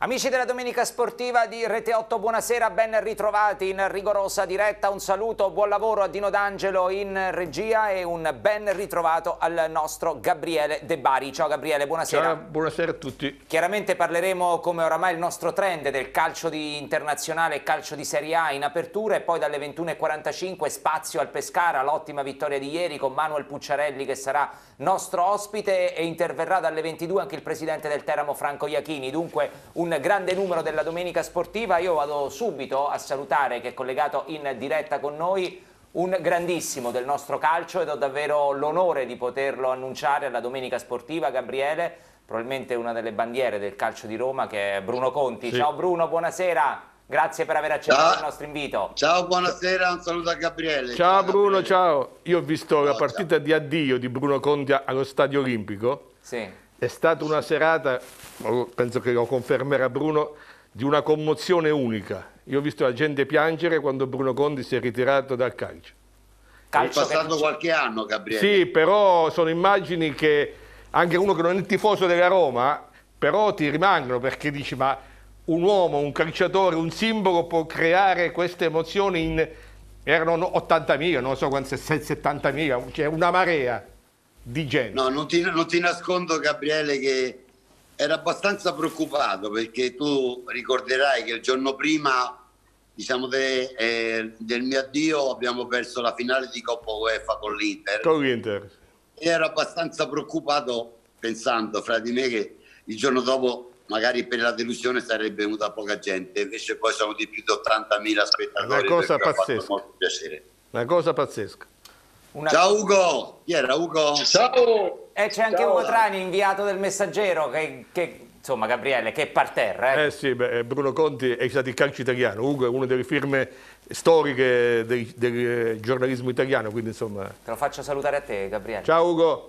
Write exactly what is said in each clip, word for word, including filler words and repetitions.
Amici della Domenica Sportiva di Rete otto, buonasera, ben ritrovati in rigorosa diretta. Un saluto, buon lavoro a Dino D'Angelo in regia e un ben ritrovato al nostro Gabriele De Bari. Ciao Gabriele, buonasera. Ciao, buonasera a tutti. Chiaramente parleremo, come oramai il nostro trend, del calcio di internazionale e calcio di Serie A in apertura, e poi dalle ventuno e quarantacinque spazio al Pescara, l'ottima vittoria di ieri con Manuel Pucciarelli che sarà nostro ospite, e interverrà dalle ventidue anche il presidente del Teramo Franco Iachini. Dunque un grande numero della Domenica Sportiva. Io vado subito a salutare, che è collegato in diretta con noi, un grandissimo del nostro calcio, ed ho davvero l'onore di poterlo annunciare alla Domenica Sportiva, Gabriele, probabilmente una delle bandiere del calcio di Roma, che è Bruno Conti. Sì. Ciao Bruno, buonasera, grazie per aver accettato ciao. il nostro invito. Ciao, buonasera, un saluto a Gabriele. Ciao, ciao Bruno, Gabriele. Ciao. Io ho visto ciao, la partita ciao. di addio di Bruno Conti allo Stadio Olimpico. Sì. È stata una serata, penso che lo confermerà Bruno, di una commozione unica. Io ho visto la gente piangere quando Bruno Conti si è ritirato dal calcio. calcio è passato che... qualche anno, Gabriele. Sì, però sono immagini che anche uno che non è tifoso della Roma, però ti rimangono, perché dici, ma un uomo, un calciatore, un simbolo può creare queste emozioni in... erano ottantamila, non so quanto, settantamila, cioè una marea di gente. No, non ti, non ti nascondo, Gabriele, che era abbastanza preoccupato, perché tu ricorderai che il giorno prima, diciamo, de, eh, del mio addio abbiamo perso la finale di Coppa UEFA con l'Inter. Con l'Inter. E ero abbastanza preoccupato, pensando fra di me che il giorno dopo magari per la delusione sarebbe venuta poca gente, invece poi sono di più di ottantamila spettatori. Una cosa pazzesca. Ha fatto molto piacere. Una cosa pazzesca. Una... Ciao Ugo, chi era Ugo? Ciao! E c'è anche Ciao. Ugo Trani, inviato del Messaggero, che, che insomma, Gabriele, che è parterre. Eh, eh sì, beh, Bruno Conti è stato il calcio italiano. Ugo è una delle firme storiche del, del giornalismo italiano, quindi insomma... Te lo faccio salutare a te, Gabriele. Ciao Ugo.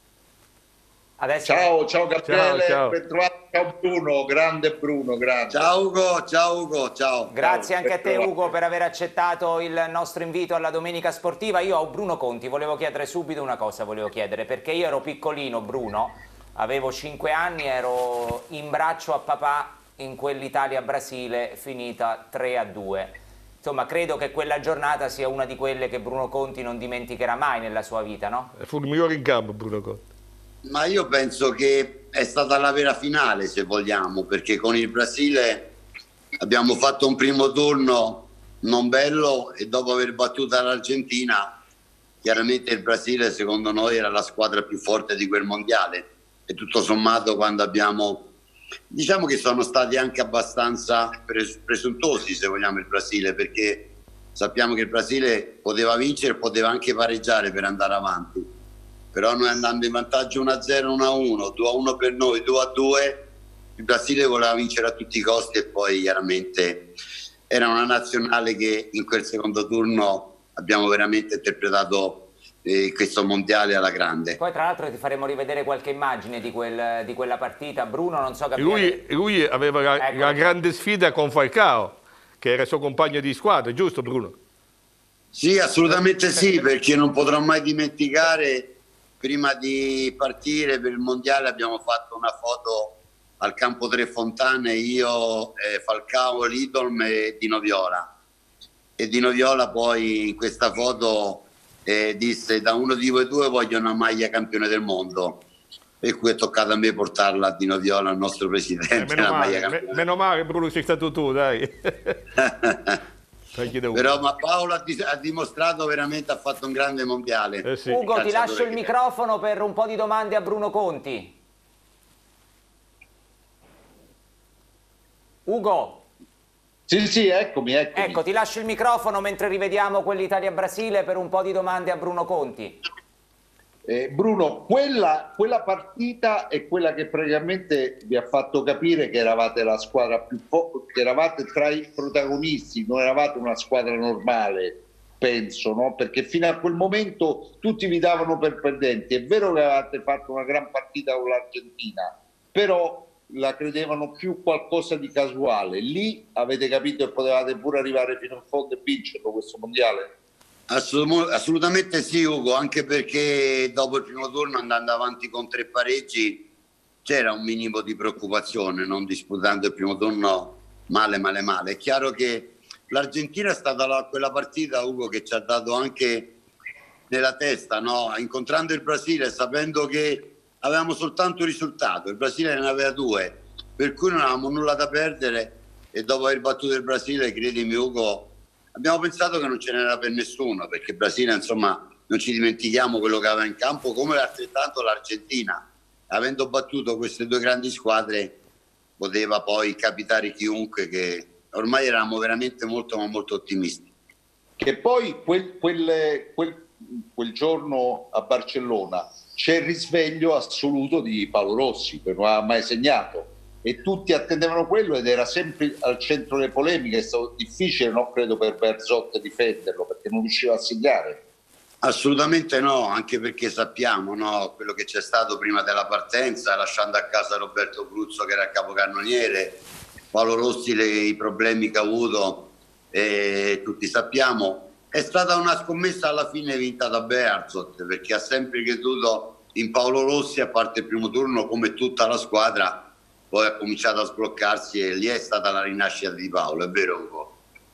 Adesso... Ciao, ciao Gabriele, ciao, ciao. ben trovato. Ciao Bruno, grande Bruno, grande. Ciao Ugo, ciao Ugo, ciao. Grazie ciao, anche a te Ugo per aver accettato il nostro invito alla Domenica Sportiva. Io a Bruno Conti volevo chiedere subito una cosa, volevo chiedere, perché io ero piccolino, Bruno, avevo cinque anni, ero in braccio a papà in quell'Italia-Brasile finita tre a due. Insomma, credo che quella giornata sia una di quelle che Bruno Conti non dimenticherà mai nella sua vita, no? Fu il migliore in campo Bruno Conti. Ma io penso che è stata la vera finale, se vogliamo, perché con il Brasile abbiamo fatto un primo turno non bello, e dopo aver battuto l'Argentina, chiaramente il Brasile secondo noi era la squadra più forte di quel mondiale, e tutto sommato, quando abbiamo, diciamo che sono stati anche abbastanza pres- presuntuosi, se vogliamo, il Brasile, perché sappiamo che il Brasile poteva vincere, poteva anche pareggiare per andare avanti. Però noi, andando in vantaggio uno a zero, uno a uno, due a uno per noi, due a due, il Brasile voleva vincere a tutti i costi, e poi chiaramente era una nazionale che in quel secondo turno abbiamo veramente interpretato eh, questo mondiale alla grande. Poi tra l'altro ti faremo rivedere qualche immagine di, quel, di quella partita. Bruno, non so capire... Lui, lui aveva la, ecco, la grande sfida con Falcao, che era suo compagno di squadra, giusto Bruno? Sì, assolutamente sì, perché non potrò mai dimenticare... Prima di partire per il mondiale abbiamo fatto una foto al campo Tre Fontane, io, eh, Falcao, Lidolm e Dino Viola. E Dino Viola poi in questa foto eh, disse: da uno di voi due voglio una maglia campione del mondo. Per cui è toccato a me portarla a Dino Viola, al nostro presidente. Eh, meno, male, me, meno male Bruno, sei stato tu, dai. Però ma Paolo ha, ha dimostrato veramente, ha fatto un grande mondiale. Eh sì. Ugo, ti lascio il microfono per un po' di domande a Bruno Conti. Ugo. Sì, sì, eccomi, eccomi. Ecco, ti lascio il microfono mentre rivediamo quell'Italia-Brasile per un po' di domande a Bruno Conti. Eh, Bruno, quella, quella partita è quella che praticamente vi ha fatto capire che eravate la squadra più forte, che eravate tra i protagonisti, non eravate una squadra normale, penso, no? Perché fino a quel momento tutti vi davano per perdenti. È vero che avevate fatto una gran partita con l'Argentina, però la credevano più qualcosa di casuale. Lì avete capito che potevate pure arrivare fino in fondo e vincerlo questo mondiale? Assolutamente sì, Ugo, anche perché dopo il primo turno, andando avanti con tre pareggi, c'era un minimo di preoccupazione, non disputando il primo turno male, male, male. È chiaro che l'Argentina è stata la, quella partita, Ugo, che ci ha dato anche nella testa, no? Incontrando il Brasile, sapendo che avevamo soltanto un risultato, il Brasile ne aveva due, per cui non avevamo nulla da perdere, e dopo aver battuto il Brasile, credimi Ugo, abbiamo pensato che non ce n'era per nessuno, perché il Brasile, insomma, non ci dimentichiamo quello che aveva in campo, come altrettanto l'Argentina. Avendo battuto queste due grandi squadre, poteva poi capitare chiunque, che ormai eravamo veramente molto, ma molto ottimisti. Che poi quel, quel, quel, quel giorno a Barcellona c'è il risveglio assoluto di Paolo Rossi, che non aveva mai segnato, e tutti attendevano quello ed era sempre al centro delle polemiche. È stato difficile, no, credo, per Bearzot difenderlo, perché non riusciva a segnare. Assolutamente no, anche perché sappiamo, no, quello che c'è stato prima della partenza, lasciando a casa Roberto Cruzzo che era capocannoniere, Paolo Rossi, le, i problemi che ha avuto, eh, tutti sappiamo. È stata una scommessa alla fine vinta da Bearzot, perché ha sempre creduto in Paolo Rossi, a parte il primo turno, come tutta la squadra, poi ha cominciato a sbloccarsi e lì è stata la rinascita di Paolo, è vero Ugo?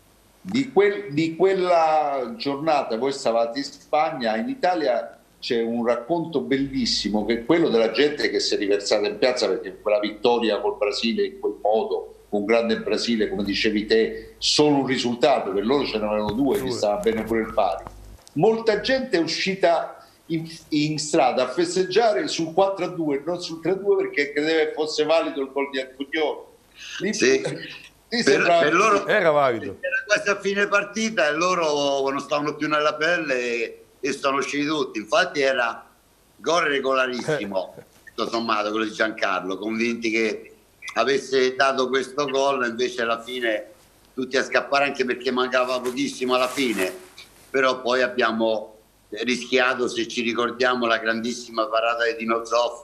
Di, quel, di quella giornata, voi stavate in Spagna, in Italia c'è un racconto bellissimo, che è quello della gente che si è riversata in piazza, perché quella vittoria col Brasile in quel modo, con grande Brasile, come dicevi te, solo un risultato, per loro ce n'erano due, che stava bene pure il pari. Molta gente è uscita in, in strada a festeggiare sul quattro a due, non sul tre a due, perché credeva che fosse valido il gol di Antugnoni. Lì, sì. Per, sembrava... per loro era valido, era quasi a fine partita e loro non stavano più nella pelle e, e sono usciti tutti. Infatti era gol regolarissimo, tutto sommato, quello di Giancarlo, convinti che avesse dato questo gol, invece alla fine tutti a scappare, anche perché mancava pochissimo alla fine. Però poi abbiamo rischiato, se ci ricordiamo, la grandissima parata di Dino Zoff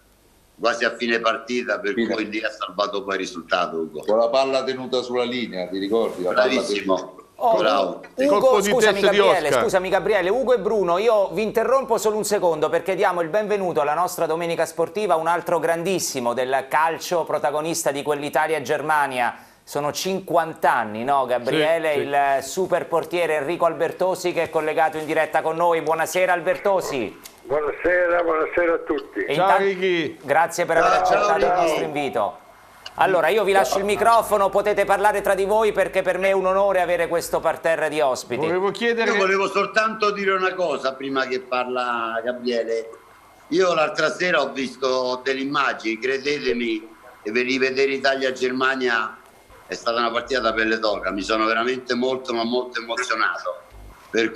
quasi a fine partita, per fine. Cui lì ha salvato poi il risultato, Ugo. Con la palla tenuta sulla linea, ti ricordi? La Bravissimo. Oh, Bravo. Ugo, scusami Gabriele, scusami Gabriele, Ugo e Bruno, io vi interrompo solo un secondo perché diamo il benvenuto alla nostra domenica sportiva a un altro grandissimo del calcio, protagonista di quell'Italia-Germania. Sono cinquanta anni, no Gabriele? Sì, sì. Il super portiere Enrico Albertosi, che è collegato in diretta con noi. Buonasera Albertosi. Buonasera, buonasera a tutti. E ciao Ricky. Grazie per aver accettato il nostro invito. Allora, io vi lascio il microfono, potete parlare tra di voi, perché per me è un onore avere questo parterre di ospiti. Volevo chiedere... Io volevo soltanto dire una cosa prima che parla Gabriele. Io l'altra sera ho visto delle immagini, credetemi, e per rivedere Italia-Germania è stata una partita da pelle d'oca, mi sono veramente molto ma molto emozionato, per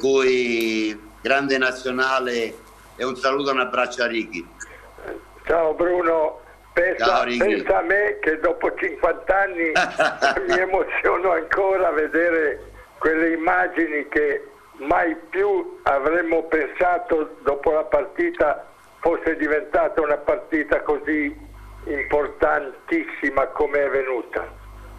cui grande nazionale e un saluto e un abbraccio a Ricky. Ciao Bruno, pensa, Ciao, pensa a me che dopo cinquanta anni mi emoziono ancora a vedere quelle immagini che mai più avremmo pensato dopo la partita fosse diventata una partita così importantissima come è venuta.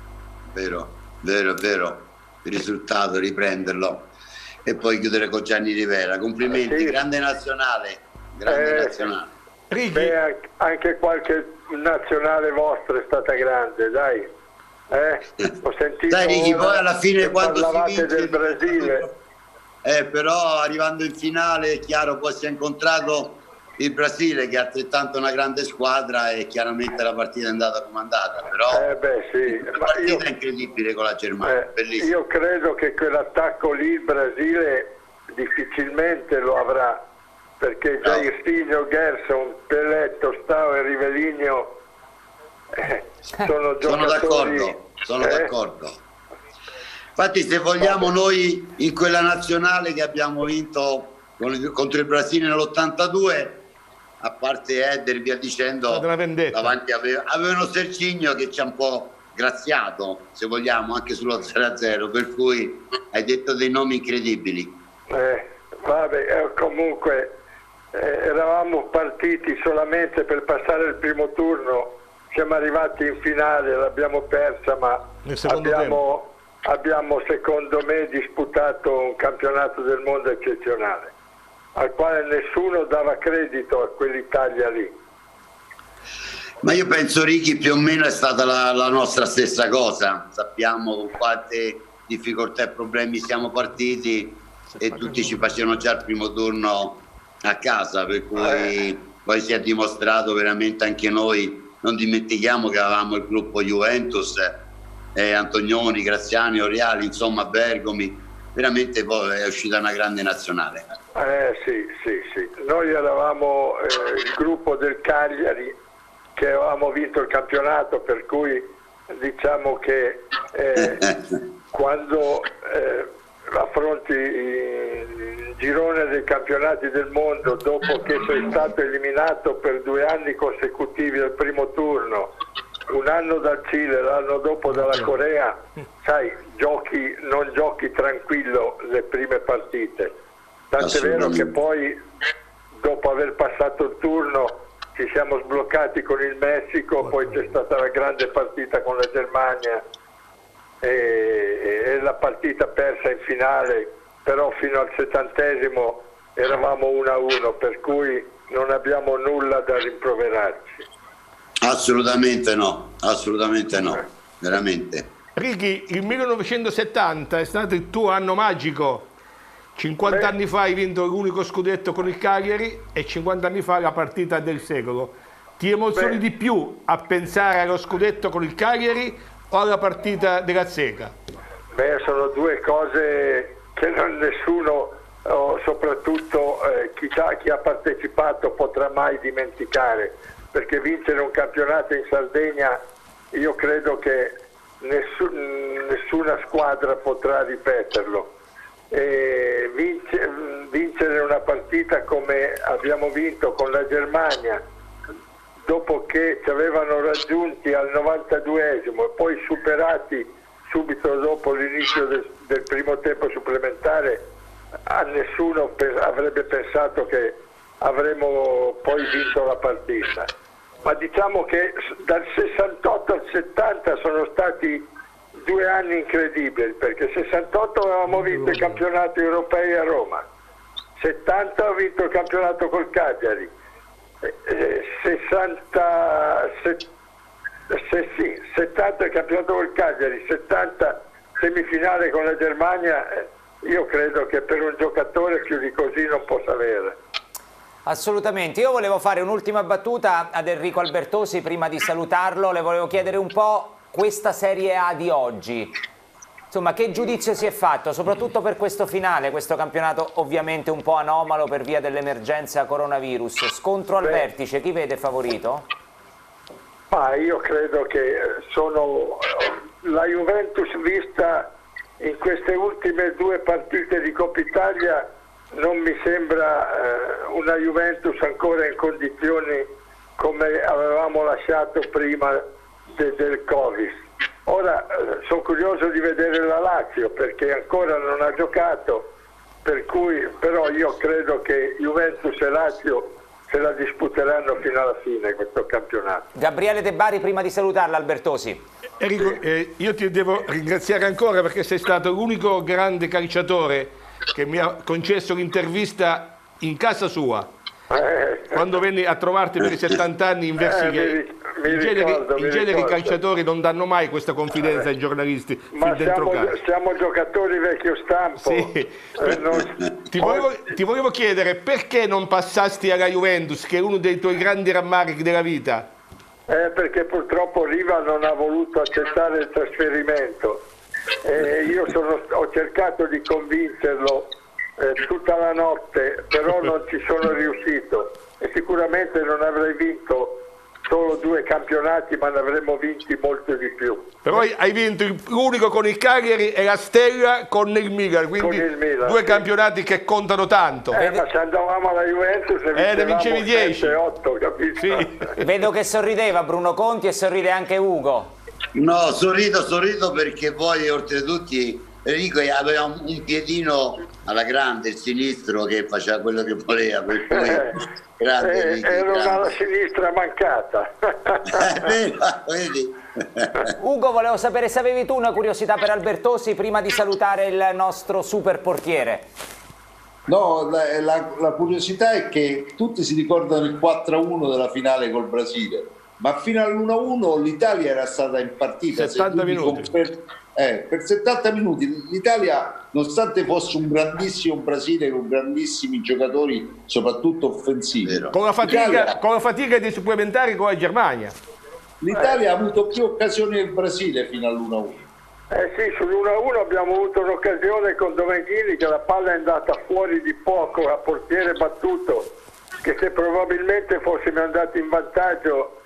Vero, vero, vero, il risultato, riprenderlo e poi chiudere con Gianni Rivera. Complimenti, sì. Grande nazionale, grande eh, nazionale. Beh, anche qualche nazionale vostra è stata grande, dai. Eh, ho sentito dai Ricky, poi alla fine quando si vince del Brasile. Eh, però arrivando in finale è chiaro, poi si è incontrato il Brasile, che è altrettanto una grande squadra, e chiaramente la partita è andata come è andata, però eh beh, sì. la partita io, è incredibile con la Germania, eh, io credo che quell'attacco lì il Brasile difficilmente lo avrà, perché già no. Irsigno, Gerson, Pelé, Tostao e Rivellino eh, sono giocatori. Sono d'accordo, sono eh? d'accordo. Infatti, se vogliamo, noi in quella nazionale che abbiamo vinto con, contro il Brasile nell'ottantadue, a parte Eder, via dicendo, davanti ave, avevano Serginho che ci ha un po' graziato, se vogliamo, anche sullo zero a zero, per cui hai detto dei nomi incredibili. Eh, vabbè, eh, comunque eh, eravamo partiti solamente per passare il primo turno, siamo arrivati in finale, l'abbiamo persa, ma abbiamo, abbiamo secondo me disputato un campionato del mondo eccezionale, al quale nessuno dava credito a quell'Italia lì. Ma io penso, Ricky, più o meno è stata la, la nostra stessa cosa. Sappiamo con quante difficoltà e problemi siamo partiti e tutti ci facevano già il primo turno a casa, per cui eh. poi si è dimostrato veramente anche noi. Non dimentichiamo che avevamo il gruppo Juventus, eh, Antonioni, Graziani, Oriali, insomma Bergomi, veramente poi è uscita una grande nazionale. Eh sì, sì, sì. Noi eravamo eh, il gruppo del Cagliari, che avevamo vinto il campionato, per cui diciamo che eh, quando eh, affronti il girone dei campionati del mondo, dopo che sei stato eliminato per due anni consecutivi al primo turno, un anno dal Cile, l'anno dopo dalla Corea, sai, giochi, non giochi tranquillo le prime partite. Tant'è vero che poi, dopo aver passato il turno, ci siamo sbloccati con il Messico, poi c'è stata la grande partita con la Germania e, e la partita persa in finale, però fino al settantesimo eravamo uno a uno, per cui non abbiamo nulla da rimproverarci. Assolutamente no, assolutamente no, veramente. Ricky, il millenovecentosettanta è stato il tuo anno magico. cinquanta Beh. anni fa hai vinto l'unico scudetto con il Cagliari e cinquanta anni fa la partita del secolo. Ti emozioni Beh. di più a pensare allo scudetto con il Cagliari o alla partita della Zecca? Beh, sono due cose che non nessuno, oh, soprattutto eh, chi, chi ha partecipato, potrà mai dimenticare, perché vincere un campionato in Sardegna, io credo che nessun, nessuna squadra potrà ripeterlo. E vince, vincere una partita come abbiamo vinto con la Germania, dopo che ci avevano raggiunti al novantaduesimo e poi superati subito dopo l'inizio del, del primo tempo supplementare, a nessuno pe- avrebbe pensato che avremmo poi vinto la partita. Ma diciamo che dal sessantotto al settanta sono stati due anni incredibili, perché sessantotto avevamo vinto i campionati europei a Roma, settanta ho vinto il campionato col Cagliari, eh, sessanta, se, se, sì, settanta il campionato col Cagliari, settanta semifinale con la Germania. eh, io credo che per un giocatore più di così non possa avere. Assolutamente. Io volevo fare un'ultima battuta ad Enrico Albertosi prima di salutarlo. Le volevo chiedere un po' questa Serie A di oggi. Insomma, che giudizio si è fatto, soprattutto per questo finale, questo campionato ovviamente un po' anomalo per via dell'emergenza coronavirus. Scontro al Beh, vertice, chi vede favorito? Ma io credo che sono la Juventus, vista in queste ultime due partite di Coppa Italia, non mi sembra eh, una Juventus ancora in condizioni come avevamo lasciato prima de, del Covid. Ora eh, sono curioso di vedere la Lazio, perché ancora non ha giocato, per cui però io credo che Juventus e Lazio se la disputeranno fino alla fine questo campionato. Gabriele De Bari, prima di salutarla, Albertosi. Enrico, eh, io ti devo ringraziare ancora perché sei stato l'unico grande calciatore che mi ha concesso l'intervista in casa sua, eh, quando venni a trovarti per i settanta anni in Versighe. Eh, mi, mi in genere, ricordo, in genere i calciatori non danno mai questa confidenza eh, ai giornalisti. Ma siamo, siamo giocatori vecchio stampo. Sì. Eh, non... ti, volevo, ti volevo chiedere perché non passasti alla Juventus, che è uno dei tuoi grandi rammarichi della vita? Eh, perché purtroppo Riva non ha voluto accettare il trasferimento. Eh, io sono, ho cercato di convincerlo eh, tutta la notte, però non ci sono riuscito e sicuramente non avrei vinto solo due campionati, ma ne avremmo vinti molto di più. Però hai vinto l'unico con il Cagliari e la Stella con il Milan, quindi il Milan, due sì. campionati che contano tanto. Eh, ma se andavamo alla Juventus eh, ne vincevi dieci. otto, capito? Sì. Vedo che sorrideva Bruno Conti e sorride anche Ugo. No, sorrido, sorrido perché poi oltretutto Enrico aveva un, un piedino alla grande, il sinistro, che faceva quello che voleva, per cui grande, eh, era una grande. Sinistra mancata. eh, vedi? Ugo, volevo sapere se avevi tu una curiosità per Albertosi prima di salutare il nostro super portiere. No, la, la, la curiosità è che tutti si ricordano il quattro a uno della finale col Brasile. ma fino all'uno a uno l'Italia era stata in partita settanta minuti. Per, eh, per settanta minuti l'Italia, nonostante fosse un grandissimo Brasile con grandissimi giocatori soprattutto offensivi, con la fatica, con la fatica dei supplementari con la Germania, l'Italia ha avuto più occasioni del Brasile fino all'uno a uno. Eh sì, sull'uno a uno abbiamo avuto un'occasione con Domenghini che la palla è andata fuori di poco, a portiere battuto, che se probabilmente fossimo andati in vantaggio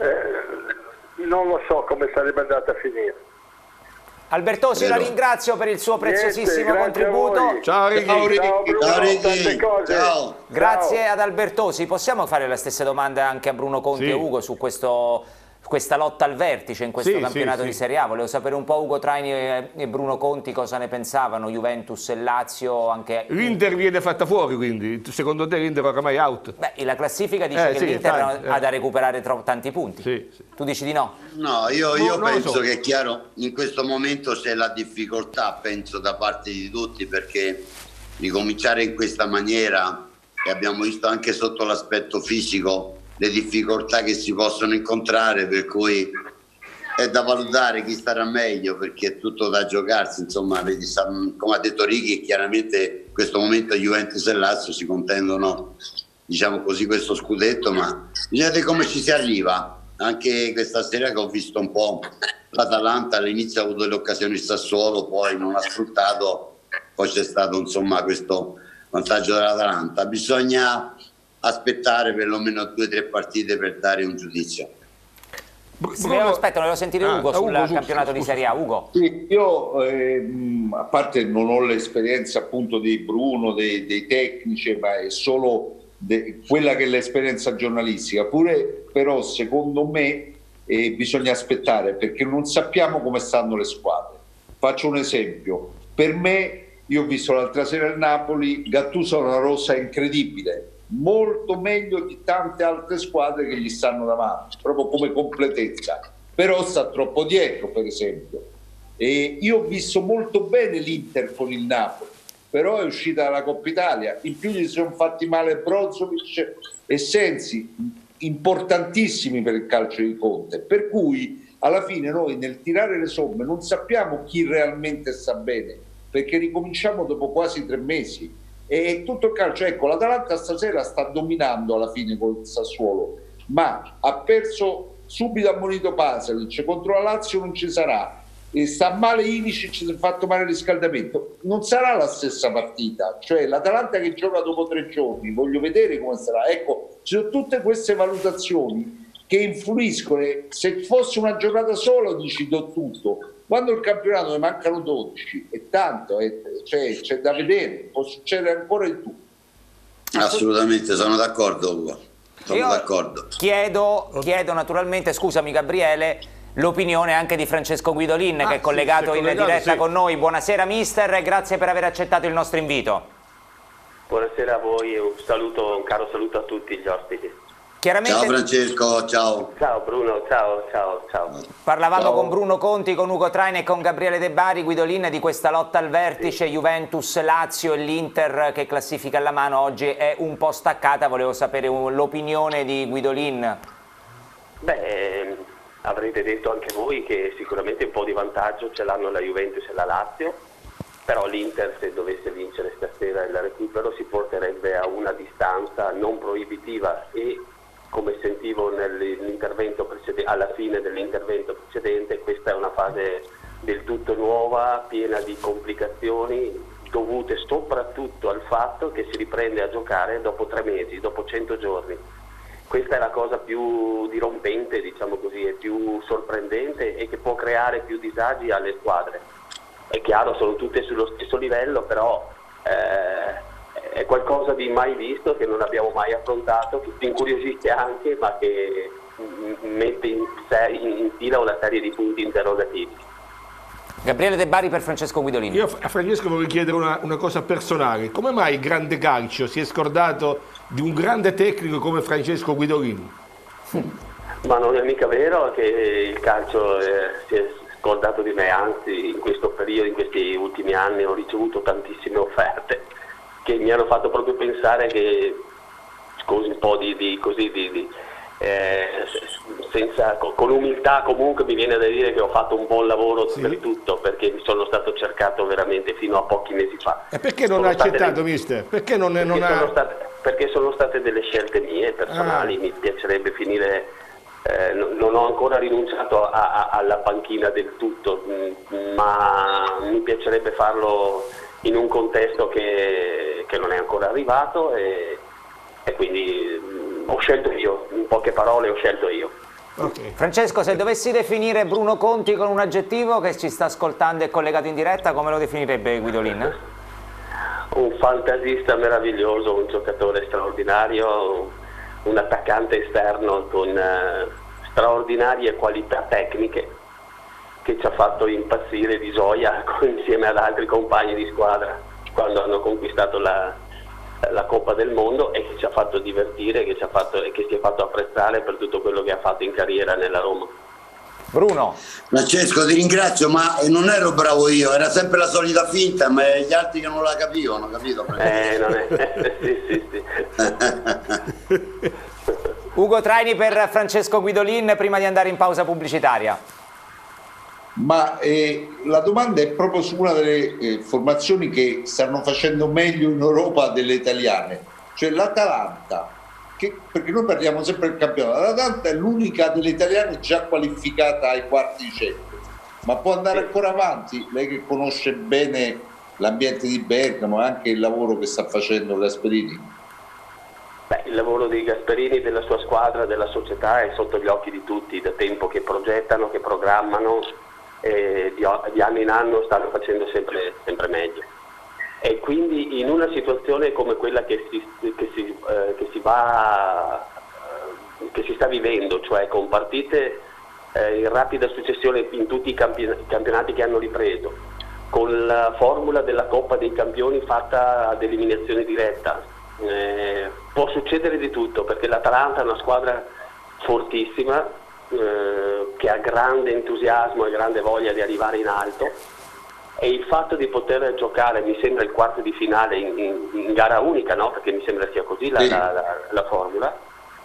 eh, non lo so come sarebbe andata a finire. Albertosi, la ringrazio per il suo preziosissimo Niente, contributo. Ciao Righi. Ciao, Bruno, Ciao, Righi. tante cose. Ciao. Grazie Ciao. ad Albertosi. Possiamo fare la stessa domanda anche a Bruno Conti Sì. e Ugo su questo, questa lotta al vertice in questo Sì, campionato sì, di sì. Serie A? Volevo sapere un po' Ugo Traini e, e Bruno Conti cosa ne pensavano, Juventus e Lazio. Anche... L'Inter viene fatta fuori, quindi secondo te l'Inter oramai out? Beh, la classifica dice Eh, che sì, l'Inter tanti, ha eh. da recuperare tro- tanti punti. Sì, sì. Tu dici di no? No, io, io No, non lo penso so. che è chiaro, in questo momento c'è la difficoltà, penso, da parte di tutti, perché ricominciare in questa maniera, e abbiamo visto anche sotto l'aspetto fisico le difficoltà che si possono incontrare, per cui è da valutare chi starà meglio, perché è tutto da giocarsi, insomma, vedi, come ha detto Righi, chiaramente in questo momento Juventus e Lazio si contendono, diciamo così, questo scudetto, ma bisogna vedere come ci si arriva. Anche questa sera che ho visto un po' l'Atalanta, all'inizio ha avuto le occasioni il Sassuolo, poi non ha sfruttato, poi c'è stato insomma questo vantaggio dell'Atalanta. Bisogna aspettare perlomeno due o tre partite per dare un giudizio. Sì, volevo, aspetta, volevo sentire Ah, Ugo ah, sul Ugo, giusto, campionato di scusa. Serie A. Ugo. Sì, io ehm, a parte non ho l'esperienza appunto di Bruno, dei, dei tecnici, ma è solo de, quella che è l'esperienza giornalistica. Pure però secondo me eh, bisogna aspettare, perché non sappiamo come stanno le squadre. Faccio un esempio: per me, io ho visto l'altra sera il Napoli, Gattuso ha una rosa incredibile, molto meglio di tante altre squadre che gli stanno davanti, proprio come completezza, però sta troppo dietro, per esempio. E io ho visto molto bene l'Inter con il Napoli, però è uscita dalla Coppa Italia, in più gli sono fatti male Brozovic e Sensi, importantissimi per il calcio di Conte, per cui alla fine noi nel tirare le somme non sappiamo chi realmente sta bene, perché ricominciamo dopo quasi tre mesi. E tutto il calcio, ecco, l'Atalanta stasera sta dominando alla fine col Sassuolo, ma ha perso subito, ammonito Pasalic, contro la Lazio non ci sarà, e sta male Ilicic, si è fatto male il riscaldamento, non sarà la stessa partita, cioè l'Atalanta che gioca dopo tre giorni, voglio vedere come sarà. Ecco, ci sono tutte queste valutazioni che influiscono. Se fosse una giornata sola dici do tutto, quando il campionato ne mancano dodici è tanto, è, cioè, c'è da vedere, può succedere ancora di tutto. Assolutamente, sono d'accordo, Ugo. Sono Io d'accordo. Chiedo, chiedo naturalmente, scusami Gabriele, l'opinione anche di Francesco Guidolin, Ah, che è collegato, sì, in collegato, diretta sì. con noi. Buonasera mister, e grazie per aver accettato il nostro invito. Buonasera a voi e un saluto, un caro saluto a tutti gli ospiti. Chiaramente Ciao Francesco, ciao. Ciao Bruno, ciao, ciao, ciao. parlavamo Ciao. con Bruno Conti, con Ugo Traini e con Gabriele De Bari, Guidolin, di questa lotta al vertice, Juventus, Lazio e l'Inter che classifica alla mano oggi è un po' staccata. Volevo sapere un- l'opinione di Guidolin. Beh, ehm, avrete detto anche voi che sicuramente un po' di vantaggio ce l'hanno la Juventus e la Lazio, però l'Inter, se dovesse vincere stasera il recupero, si porterebbe a una distanza non proibitiva e, come sentivo nell'intervento precedente, alla fine dell'intervento precedente, questa è una fase del tutto nuova, piena di complicazioni dovute soprattutto al fatto che si riprende a giocare dopo tre mesi, dopo cento giorni. Questa è la cosa più dirompente, diciamo così, e più sorprendente e che può creare più disagi alle squadre. È chiaro, sono tutte sullo stesso livello, però eh, è qualcosa di mai visto, che non abbiamo mai affrontato, che ci incuriosisce anche, ma che mette in, serie, in fila una serie di punti interrogativi. Gabriele De Bari per Francesco Guidolin. Io a Francesco vorrei chiedere una, una cosa personale: come mai il grande calcio si è scordato di un grande tecnico come Francesco Guidolin? Ma non è mica vero che il calcio eh, si è scordato di me, anzi in questo periodo, in questi ultimi anni ho ricevuto tantissime offerte che mi hanno fatto proprio pensare che, scusi un po' di, di, così, di, di eh, senza, con umiltà comunque mi viene da dire che ho fatto un buon lavoro sì. per tutto, perché mi sono stato cercato veramente fino a pochi mesi fa. E perché non sono ha accettato, delle... mister? Perché non, perché non sono ha... state, perché sono state delle scelte mie, personali, ah. mi piacerebbe finire, eh, non, non ho ancora rinunciato a, a, alla panchina del tutto, ma mi piacerebbe farlo in un contesto che, che non è ancora arrivato e, e quindi mh, ho scelto io, in poche parole ho scelto io. Okay. Francesco, se dovessi definire Bruno Conti con un aggettivo, che ci sta ascoltando e collegato in diretta, come lo definirebbe Guidolin? Un fantasista meraviglioso, un giocatore straordinario, un attaccante esterno con uh, straordinarie qualità tecniche, che ci ha fatto impazzire di gioia insieme ad altri compagni di squadra quando hanno conquistato la, la Coppa del Mondo, e che ci ha fatto divertire, che ci ha fatto, e che si è fatto apprezzare per tutto quello che ha fatto in carriera nella Roma. Bruno. Francesco, ti ringrazio, ma non ero bravo io, era sempre la solita finta, ma gli altri che non la capivano, capito? Eh, non è. sì, sì, sì. Ugo Traini per Francesco Guidolin, prima di andare in pausa pubblicitaria. Ma eh, la domanda è proprio su una delle eh, formazioni che stanno facendo meglio in Europa delle italiane, cioè l'Atalanta, che, perché noi parliamo sempre del campionato. L'Atalanta è l'unica delle italiane già qualificata ai quarti di Champions, ma può andare ancora avanti. Lei che conosce bene l'ambiente di Bergamo e anche il lavoro che sta facendo Gasperini. Beh, il lavoro di Gasperini, della sua squadra, della società è sotto gli occhi di tutti, da tempo che progettano, che programmano, e di, di anno in anno stanno facendo sempre, sempre meglio. E quindi in una situazione come quella che si, che si, eh, che si, va, eh, che si sta vivendo, cioè con partite eh, in rapida successione in tutti i campionati, campionati che hanno ripreso, con la formula della Coppa dei Campioni fatta ad eliminazione diretta, eh, può succedere di tutto, perché l'Atalanta è una squadra fortissima, eh, che ha grande entusiasmo e grande voglia di arrivare in alto, e il fatto di poter giocare, mi sembra il quarto di finale in, in, in gara unica, no? Perché mi sembra sia così la, la, la, la formula,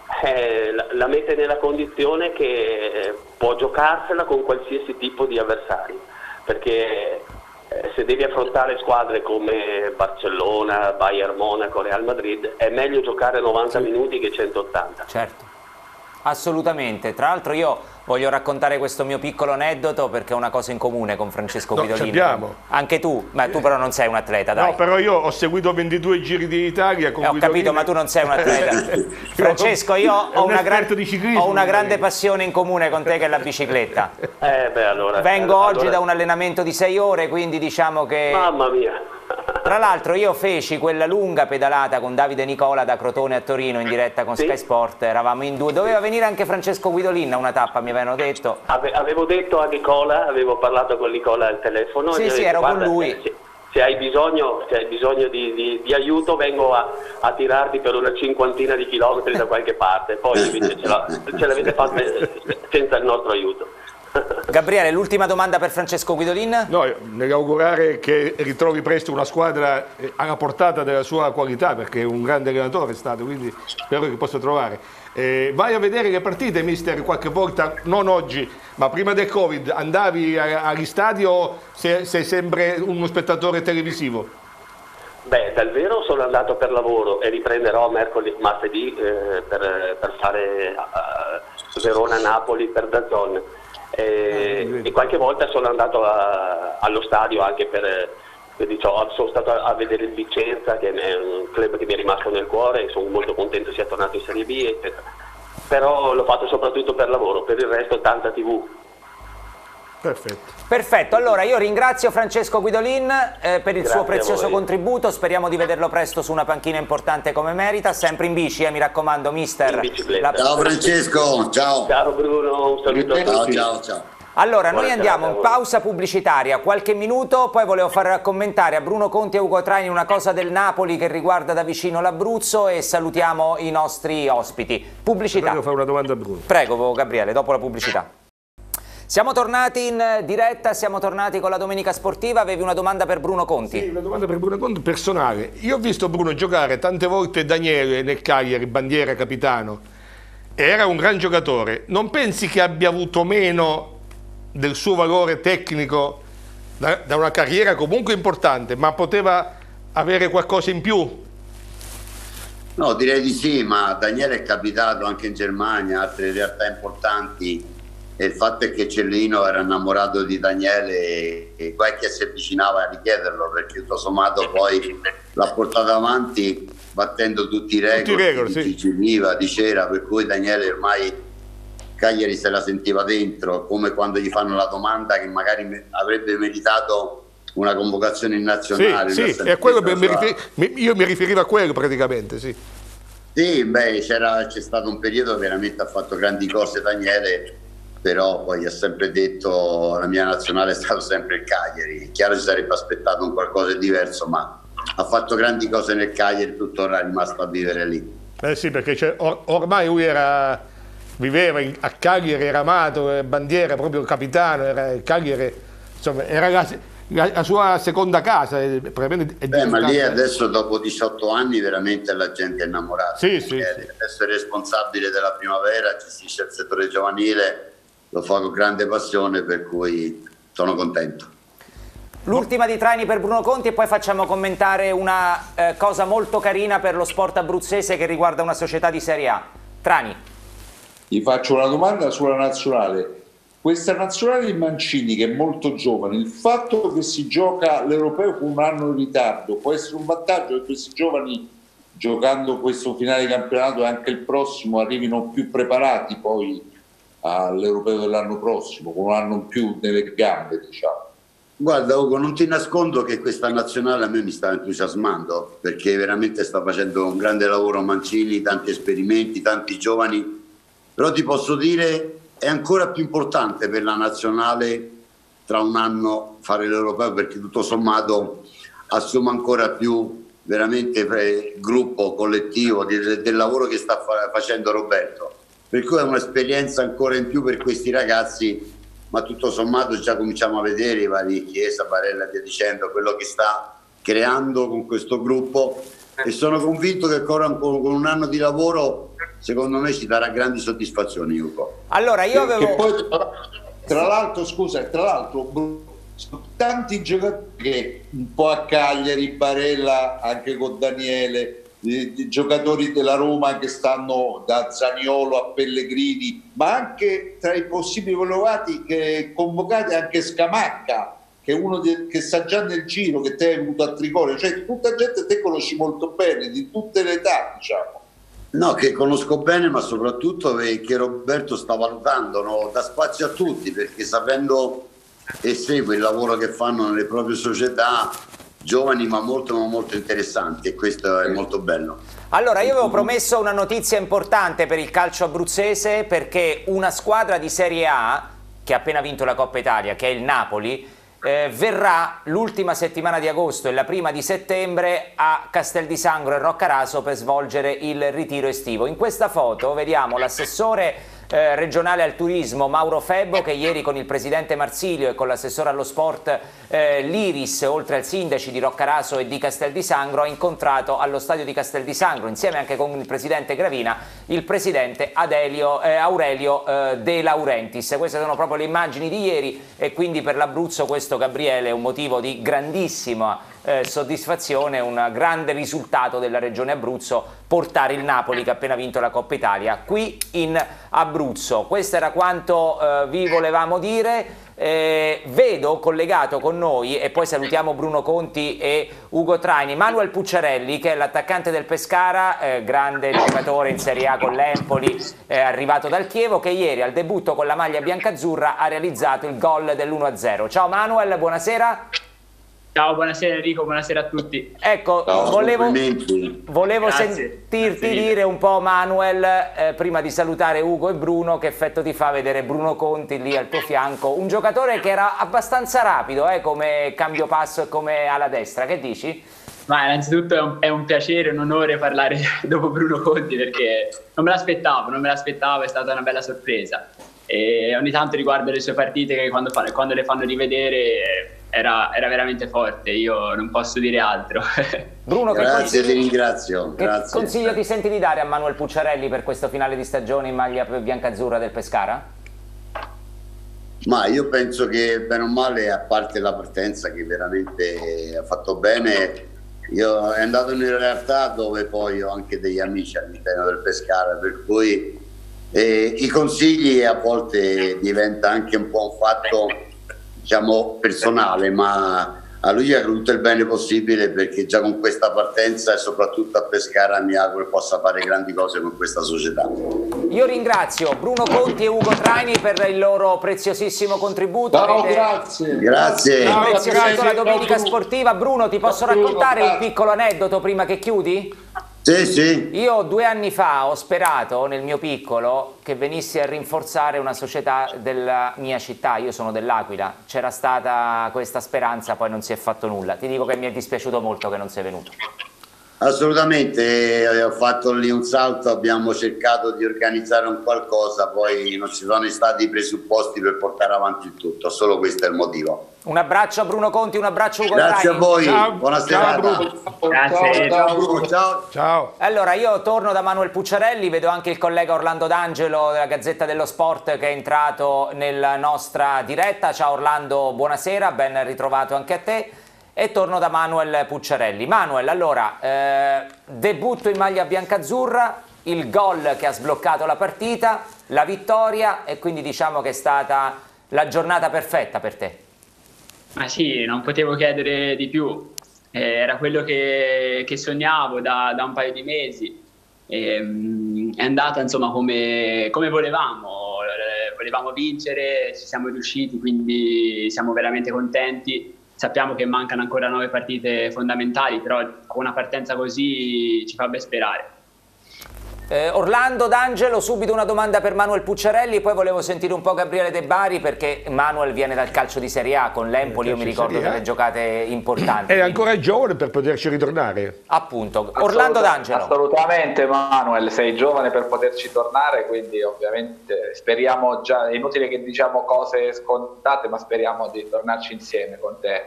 eh, la, la mette nella condizione che può giocarsela con qualsiasi tipo di avversario, perché eh, se devi affrontare squadre come Barcellona, Bayern Monaco, Real Madrid, è meglio giocare novanta sì. minuti che centottanta. Certo. Assolutamente, tra l'altro io voglio raccontare questo mio piccolo aneddoto perché ho una cosa in comune con Francesco no, Guidolin. Abbiamo. Anche tu, ma tu però non sei un atleta, dai. No, però io ho seguito ventidue giri d'Italia con eh, ho Guidolin. capito, ma tu non sei un atleta. Francesco, io ho una, gran... ho una grande passione in comune con te, che è la bicicletta. Eh, beh, allora, Vengo allora... oggi da un allenamento di sei ore, quindi diciamo che... Mamma mia! Tra l'altro io feci quella lunga pedalata con Davide Nicola da Crotone a Torino in diretta con sì. Sky Sport, eravamo in due, doveva venire anche Francesco Guidolin a una tappa, mi avevano detto. Ave, avevo detto a Nicola, avevo parlato con Nicola al telefono. Sì, e sì, detto, ero con lui. Se, se hai bisogno, se hai bisogno di, di, di aiuto vengo a, a tirarti per una cinquantina di chilometri da qualche parte, poi invece ce, la, ce l'avete fatta senza il nostro aiuto. Gabriele, l'ultima domanda per Francesco Guidolin? No, nell'augurare che ritrovi presto una squadra alla portata della sua qualità, perché è un grande allenatore è stato, quindi spero che possa trovare. Eh, vai a vedere le partite, mister, qualche volta, non oggi, ma prima del Covid, andavi agli stadi o sei, sei sempre uno spettatore televisivo? Beh, dal vero sono andato per lavoro e riprenderò mercoledì, martedì eh, per, per fare uh, Verona-Napoli per DAZN. E, e qualche volta sono andato a, allo stadio anche per, per diciamo, sono stato a, a vedere il Vicenza, che è un club che mi è rimasto nel cuore, e sono molto contento sia tornato in Serie B, eccetera. Però l'ho fatto soprattutto per lavoro, per il resto tanta tivù. Perfetto. Perfetto, allora io ringrazio Francesco Guidolin eh, per il Grazie suo prezioso contributo, speriamo di vederlo presto su una panchina importante come merita, sempre in bici, eh, mi raccomando, mister. La... Ciao Francesco, ciao. Ciao Bruno, un saluto a tutti. Ciao, ciao, ciao. Allora, noi andiamo in pausa pubblicitaria, qualche minuto, poi volevo far commentare a Bruno Conti e Ugo Traini una cosa del Napoli che riguarda da vicino l'Abruzzo e salutiamo i nostri ospiti. Pubblicità. Prego, fare una domanda a Bruno. Prego, Gabriele, dopo la pubblicità. Siamo tornati in diretta, siamo tornati con la Domenica Sportiva, avevi una domanda per Bruno Conti? Sì, una domanda per Bruno Conti personale. Io ho visto Bruno giocare tante volte Daniele nel Cagliari, bandiera, capitano, era un gran giocatore. Non pensi che abbia avuto meno del suo valore tecnico da, da una carriera comunque importante, ma poteva avere qualcosa in più? No, direi di sì, ma Daniele è capitato anche in Germania, altre realtà importanti, e il fatto è che Cellino era innamorato di Daniele e, e qualche si avvicinava a richiederlo, perché tutto sommato poi l'ha portato avanti battendo tutti i record, tutti i record di sì. Riva, di Cera, per cui Daniele ormai Cagliari se la sentiva dentro, come quando gli fanno la domanda che magari me, avrebbe meritato una convocazione in nazionale. Sì, sì, è quello mi riferi, io mi riferivo a quello praticamente, sì. Sì, beh, c'è stato un periodo veramente ha fatto grandi cose Daniele, però poi ha sempre detto la mia nazionale è stato sempre il Cagliari. È chiaro si sarebbe aspettato un qualcosa di diverso, ma ha fatto grandi cose nel Cagliari, tuttora è rimasto a vivere lì. Eh sì, perché or ormai lui era, viveva in, a Cagliari, era amato, bandiera, proprio il capitano, era il Cagliari, insomma, era la, la, la sua seconda casa. È, è Beh, ma lì adesso dopo diciotto anni veramente la gente è innamorata. Sì, sì, sì. Adesso è responsabile della primavera, gestisce il settore giovanile, lo fa con grande passione, per cui sono contento. L'ultima di Trani per Bruno Conti e poi facciamo commentare una eh, cosa molto carina per lo sport abruzzese che riguarda una società di Serie A. Trani. Gli faccio una domanda sulla nazionale. Questa nazionale di Mancini, che è molto giovane, il fatto che si gioca l'Europeo con un anno in ritardo può essere un vantaggio per questi giovani, giocando questo finale di campionato e anche il prossimo, arrivino più preparati poi all'Europeo dell'anno prossimo, con un anno in più nelle gambe, diciamo? Guarda Ugo, non ti nascondo che questa nazionale a me mi sta entusiasmando, perché veramente sta facendo un grande lavoro Mancini, tanti esperimenti, tanti giovani, però ti posso dire è ancora più importante per la nazionale tra un anno fare l'Europeo, perché tutto sommato assume ancora più veramente il gruppo collettivo del, del lavoro che sta fa facendo Roberto, per cui è un'esperienza ancora in più per questi ragazzi, ma tutto sommato già cominciamo a vedere i vari Chiesa, Barella e via dicendo, quello che sta creando con questo gruppo, e sono convinto che ancora con un anno di lavoro secondo me ci darà grandi soddisfazioni, Ugo. Allora io avevo... Che poi, tra l'altro, scusa, tra l'altro tanti giocatori che un po' a Cagliari, Barella anche con Daniele, i giocatori della Roma che stanno da Zaniolo a Pellegrini, ma anche tra i possibili convocati, che convocati anche Scamacca, che è uno di, che sta già nel giro, che te hai avuto a Trigoria, cioè tutta gente te conosci molto bene, di tutte le età, diciamo. No, che conosco bene, ma soprattutto che Roberto sta valutando, no? Dà spazio a tutti, perché sapendo e segue il lavoro che fanno nelle proprie società, giovani ma molto ma molto interessanti, e questo è molto bello. Allora io avevo promesso una notizia importante per il calcio abruzzese, perché una squadra di Serie A che ha appena vinto la Coppa Italia, che è il Napoli, eh, verrà l'ultima settimana di agosto e la prima di settembre a Castel di Sangro e Roccaraso per svolgere il ritiro estivo. In questa foto vediamo l'assessore Eh, regionale al turismo Mauro Febbo, che ieri con il presidente Marsilio e con l'assessore allo sport eh, Liris, oltre al sindaci di Roccaraso e di Castel di Sangro, ha incontrato allo stadio di Castel di Sangro, insieme anche con il presidente Gravina, il presidente Adelio, eh, Aurelio eh, De Laurentiis. Queste sono proprio le immagini di ieri, e quindi per l'Abruzzo questo, Gabriele, è un motivo di grandissima Eh, soddisfazione, un grande risultato della regione Abruzzo, portare il Napoli, che ha appena vinto la Coppa Italia, qui in Abruzzo. Questo era quanto eh, vi volevamo dire. Eh, vedo collegato con noi, e poi salutiamo Bruno Conti e Ugo Traini, Manuel Pucciarelli, che è l'attaccante del Pescara, eh, grande giocatore in Serie A con l'Empoli, eh, arrivato dal Chievo, che ieri al debutto con la maglia biancazzurra ha realizzato il gol dell'uno a zero. Ciao Manuel, buonasera. Ciao, buonasera Enrico, buonasera a tutti. Ecco, Ciao, volevo, volevo Grazie. sentirti Grazie. dire un po', Manuel, eh, prima di salutare Ugo e Bruno, che effetto ti fa vedere Bruno Conti lì al tuo fianco, un giocatore che era abbastanza rapido eh, come cambio passo e come alla destra, che dici? Ma innanzitutto è un, è un piacere, un onore parlare dopo Bruno Conti, perché non me l'aspettavo, non me l'aspettavo, è stata una bella sorpresa. E ogni tanto riguardo le sue partite, che quando, fa, quando le fanno rivedere era, era veramente forte, io non posso dire altro. Bruno, grazie, che ti ringrazio. Che grazie. consiglio ti senti di dare a Manuel Pucciarelli per questo finale di stagione in maglia biancazzurra del Pescara? Ma io penso che bene o male, a parte la partenza che veramente ha fatto bene, io è andato in realtà dove poi ho anche degli amici all'interno del Pescara, per cui eh, i consigli a volte diventa anche un po' un fatto, diciamo, personale, ma a lui è tutto il bene possibile, perché già con questa partenza e soprattutto a Pescara mi auguro che possa fare grandi cose con questa società. Io ringrazio Bruno Conti e Ugo Traini per il loro preziosissimo contributo. Ciao, Avete grazie. Grazie. preziosato la domenica sportiva. Bruno, ti posso Bruno, raccontare grazie. un piccolo aneddoto prima che chiudi? Sì, sì. Io due anni fa ho sperato nel mio piccolo che venissi a rinforzare una società della mia città, io sono dell'Aquila, c'era stata questa speranza, poi non si è fatto nulla. Ti dico che mi è dispiaciuto molto che non sei venuto. Assolutamente, eh, ho fatto lì un salto, abbiamo cercato di organizzare un qualcosa, poi non ci sono stati i presupposti per portare avanti il tutto, solo questo è il motivo. Un abbraccio a Bruno Conti, un abbraccio a Ugo Grazie Traini. a voi, Ciao, buona ciao, serata. Bruno. Grazie. Ciao, Bruno, ciao. Ciao. Allora, io torno da Manuel Pucciarelli, vedo anche il collega Orlando D'Angelo della Gazzetta dello Sport che è entrato nella nostra diretta. Ciao Orlando, buonasera, ben ritrovato anche a te. E torno da Manuel Pucciarelli. Manuel, allora, eh, debutto in maglia biancazzurra, il gol che ha sbloccato la partita, la vittoria, e quindi diciamo che è stata la giornata perfetta per te. Ma sì, non potevo chiedere di più, eh, era quello che, che sognavo da, da un paio di mesi, e, mm, è andata insomma come, come volevamo, eh, volevamo vincere, ci siamo riusciti, quindi siamo veramente contenti. Sappiamo che mancano ancora nove partite fondamentali, però con una partenza così ci fa ben sperare. Eh, Orlando D'Angelo, subito una domanda per Manuel Pucciarelli, poi volevo sentire un po' Gabriele De Bari, perché Manuel viene dal calcio di Serie A con l'Empoli, io mi ricordo delle giocate importanti. È ancora giovane per poterci ritornare. Appunto, Orlando D'Angelo. Assolutamente Manuel, sei giovane per poterci tornare, quindi ovviamente speriamo, già è inutile che diciamo cose scontate, ma speriamo di tornarci insieme con te.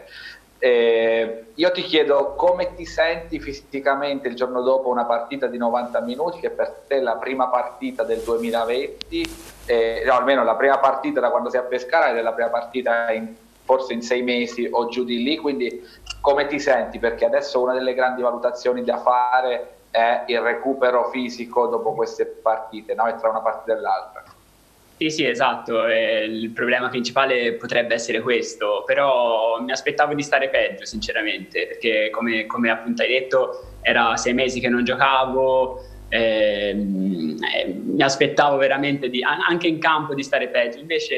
Eh, io ti chiedo come ti senti fisicamente il giorno dopo una partita di novanta minuti, che per te è la prima partita del duemilaventi, eh, no, almeno la prima partita da quando sei a Pescara ed è la prima partita in, forse in sei mesi o giù di lì, quindi come ti senti? Perché adesso una delle grandi valutazioni da fare è il recupero fisico dopo queste partite, no? E tra una partita e l'altra. Sì, sì, esatto, eh, il problema principale potrebbe essere questo, però mi aspettavo di stare peggio sinceramente, perché come, come appunto hai detto era sei mesi che non giocavo, ehm, eh, mi aspettavo veramente di, anche in campo di stare peggio, invece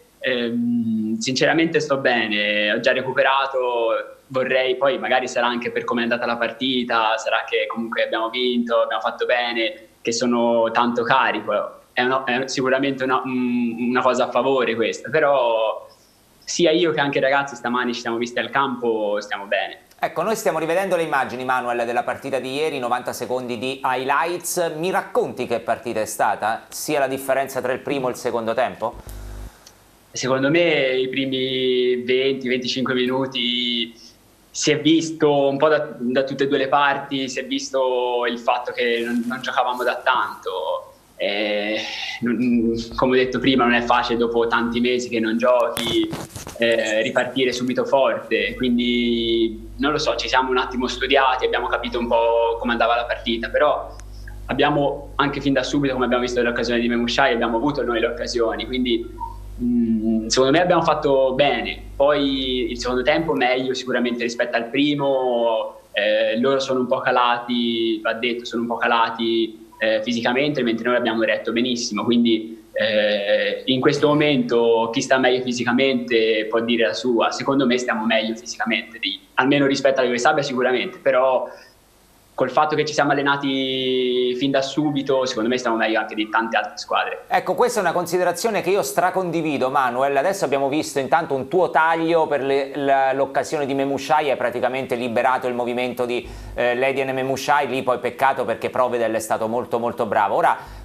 ehm, sinceramente sto bene, ho già recuperato, vorrei, poi magari sarà anche per come è andata la partita, sarà che comunque abbiamo vinto, abbiamo fatto bene, che sono tanto carico. È, una, è sicuramente una, una cosa a favore questa, però sia io che anche i ragazzi stamani ci siamo visti al campo, stiamo bene. Ecco, noi stiamo rivedendo le immagini, Manuel, della partita di ieri, novanta secondi di highlights. Mi racconti che partita è stata? Sia la differenza tra il primo e il secondo tempo? Secondo me i primi venti venticinque minuti si è visto un po' da, da tutte e due le parti, si è visto il fatto che non, non giocavamo da tanto. Eh, non, come ho detto prima, non è facile dopo tanti mesi che non giochi eh, ripartire subito forte, quindi non lo so, ci siamo un attimo studiati, abbiamo capito un po' come andava la partita, però abbiamo anche fin da subito, come abbiamo visto nell'occasione di Memushai, abbiamo avuto noi le occasioni, quindi mh, secondo me abbiamo fatto bene. Poi il secondo tempo meglio sicuramente rispetto al primo, eh, loro sono un po' calati, va detto, sono un po' calati Eh, fisicamente, mentre noi abbiamo retto benissimo, quindi eh, in questo momento chi sta meglio fisicamente può dire la sua. Secondo me stiamo meglio fisicamente, di, almeno rispetto alle Sabia sicuramente, però col fatto che ci siamo allenati fin da subito, secondo me stiamo meglio anche di tante altre squadre. Ecco, questa è una considerazione che io stracondivido, Manuel. Adesso abbiamo visto intanto un tuo taglio per l'occasione di Memushai, hai praticamente liberato il movimento di eh, Ledjen e Memushai, lì poi peccato perché Provedel è stato molto molto bravo. Ora,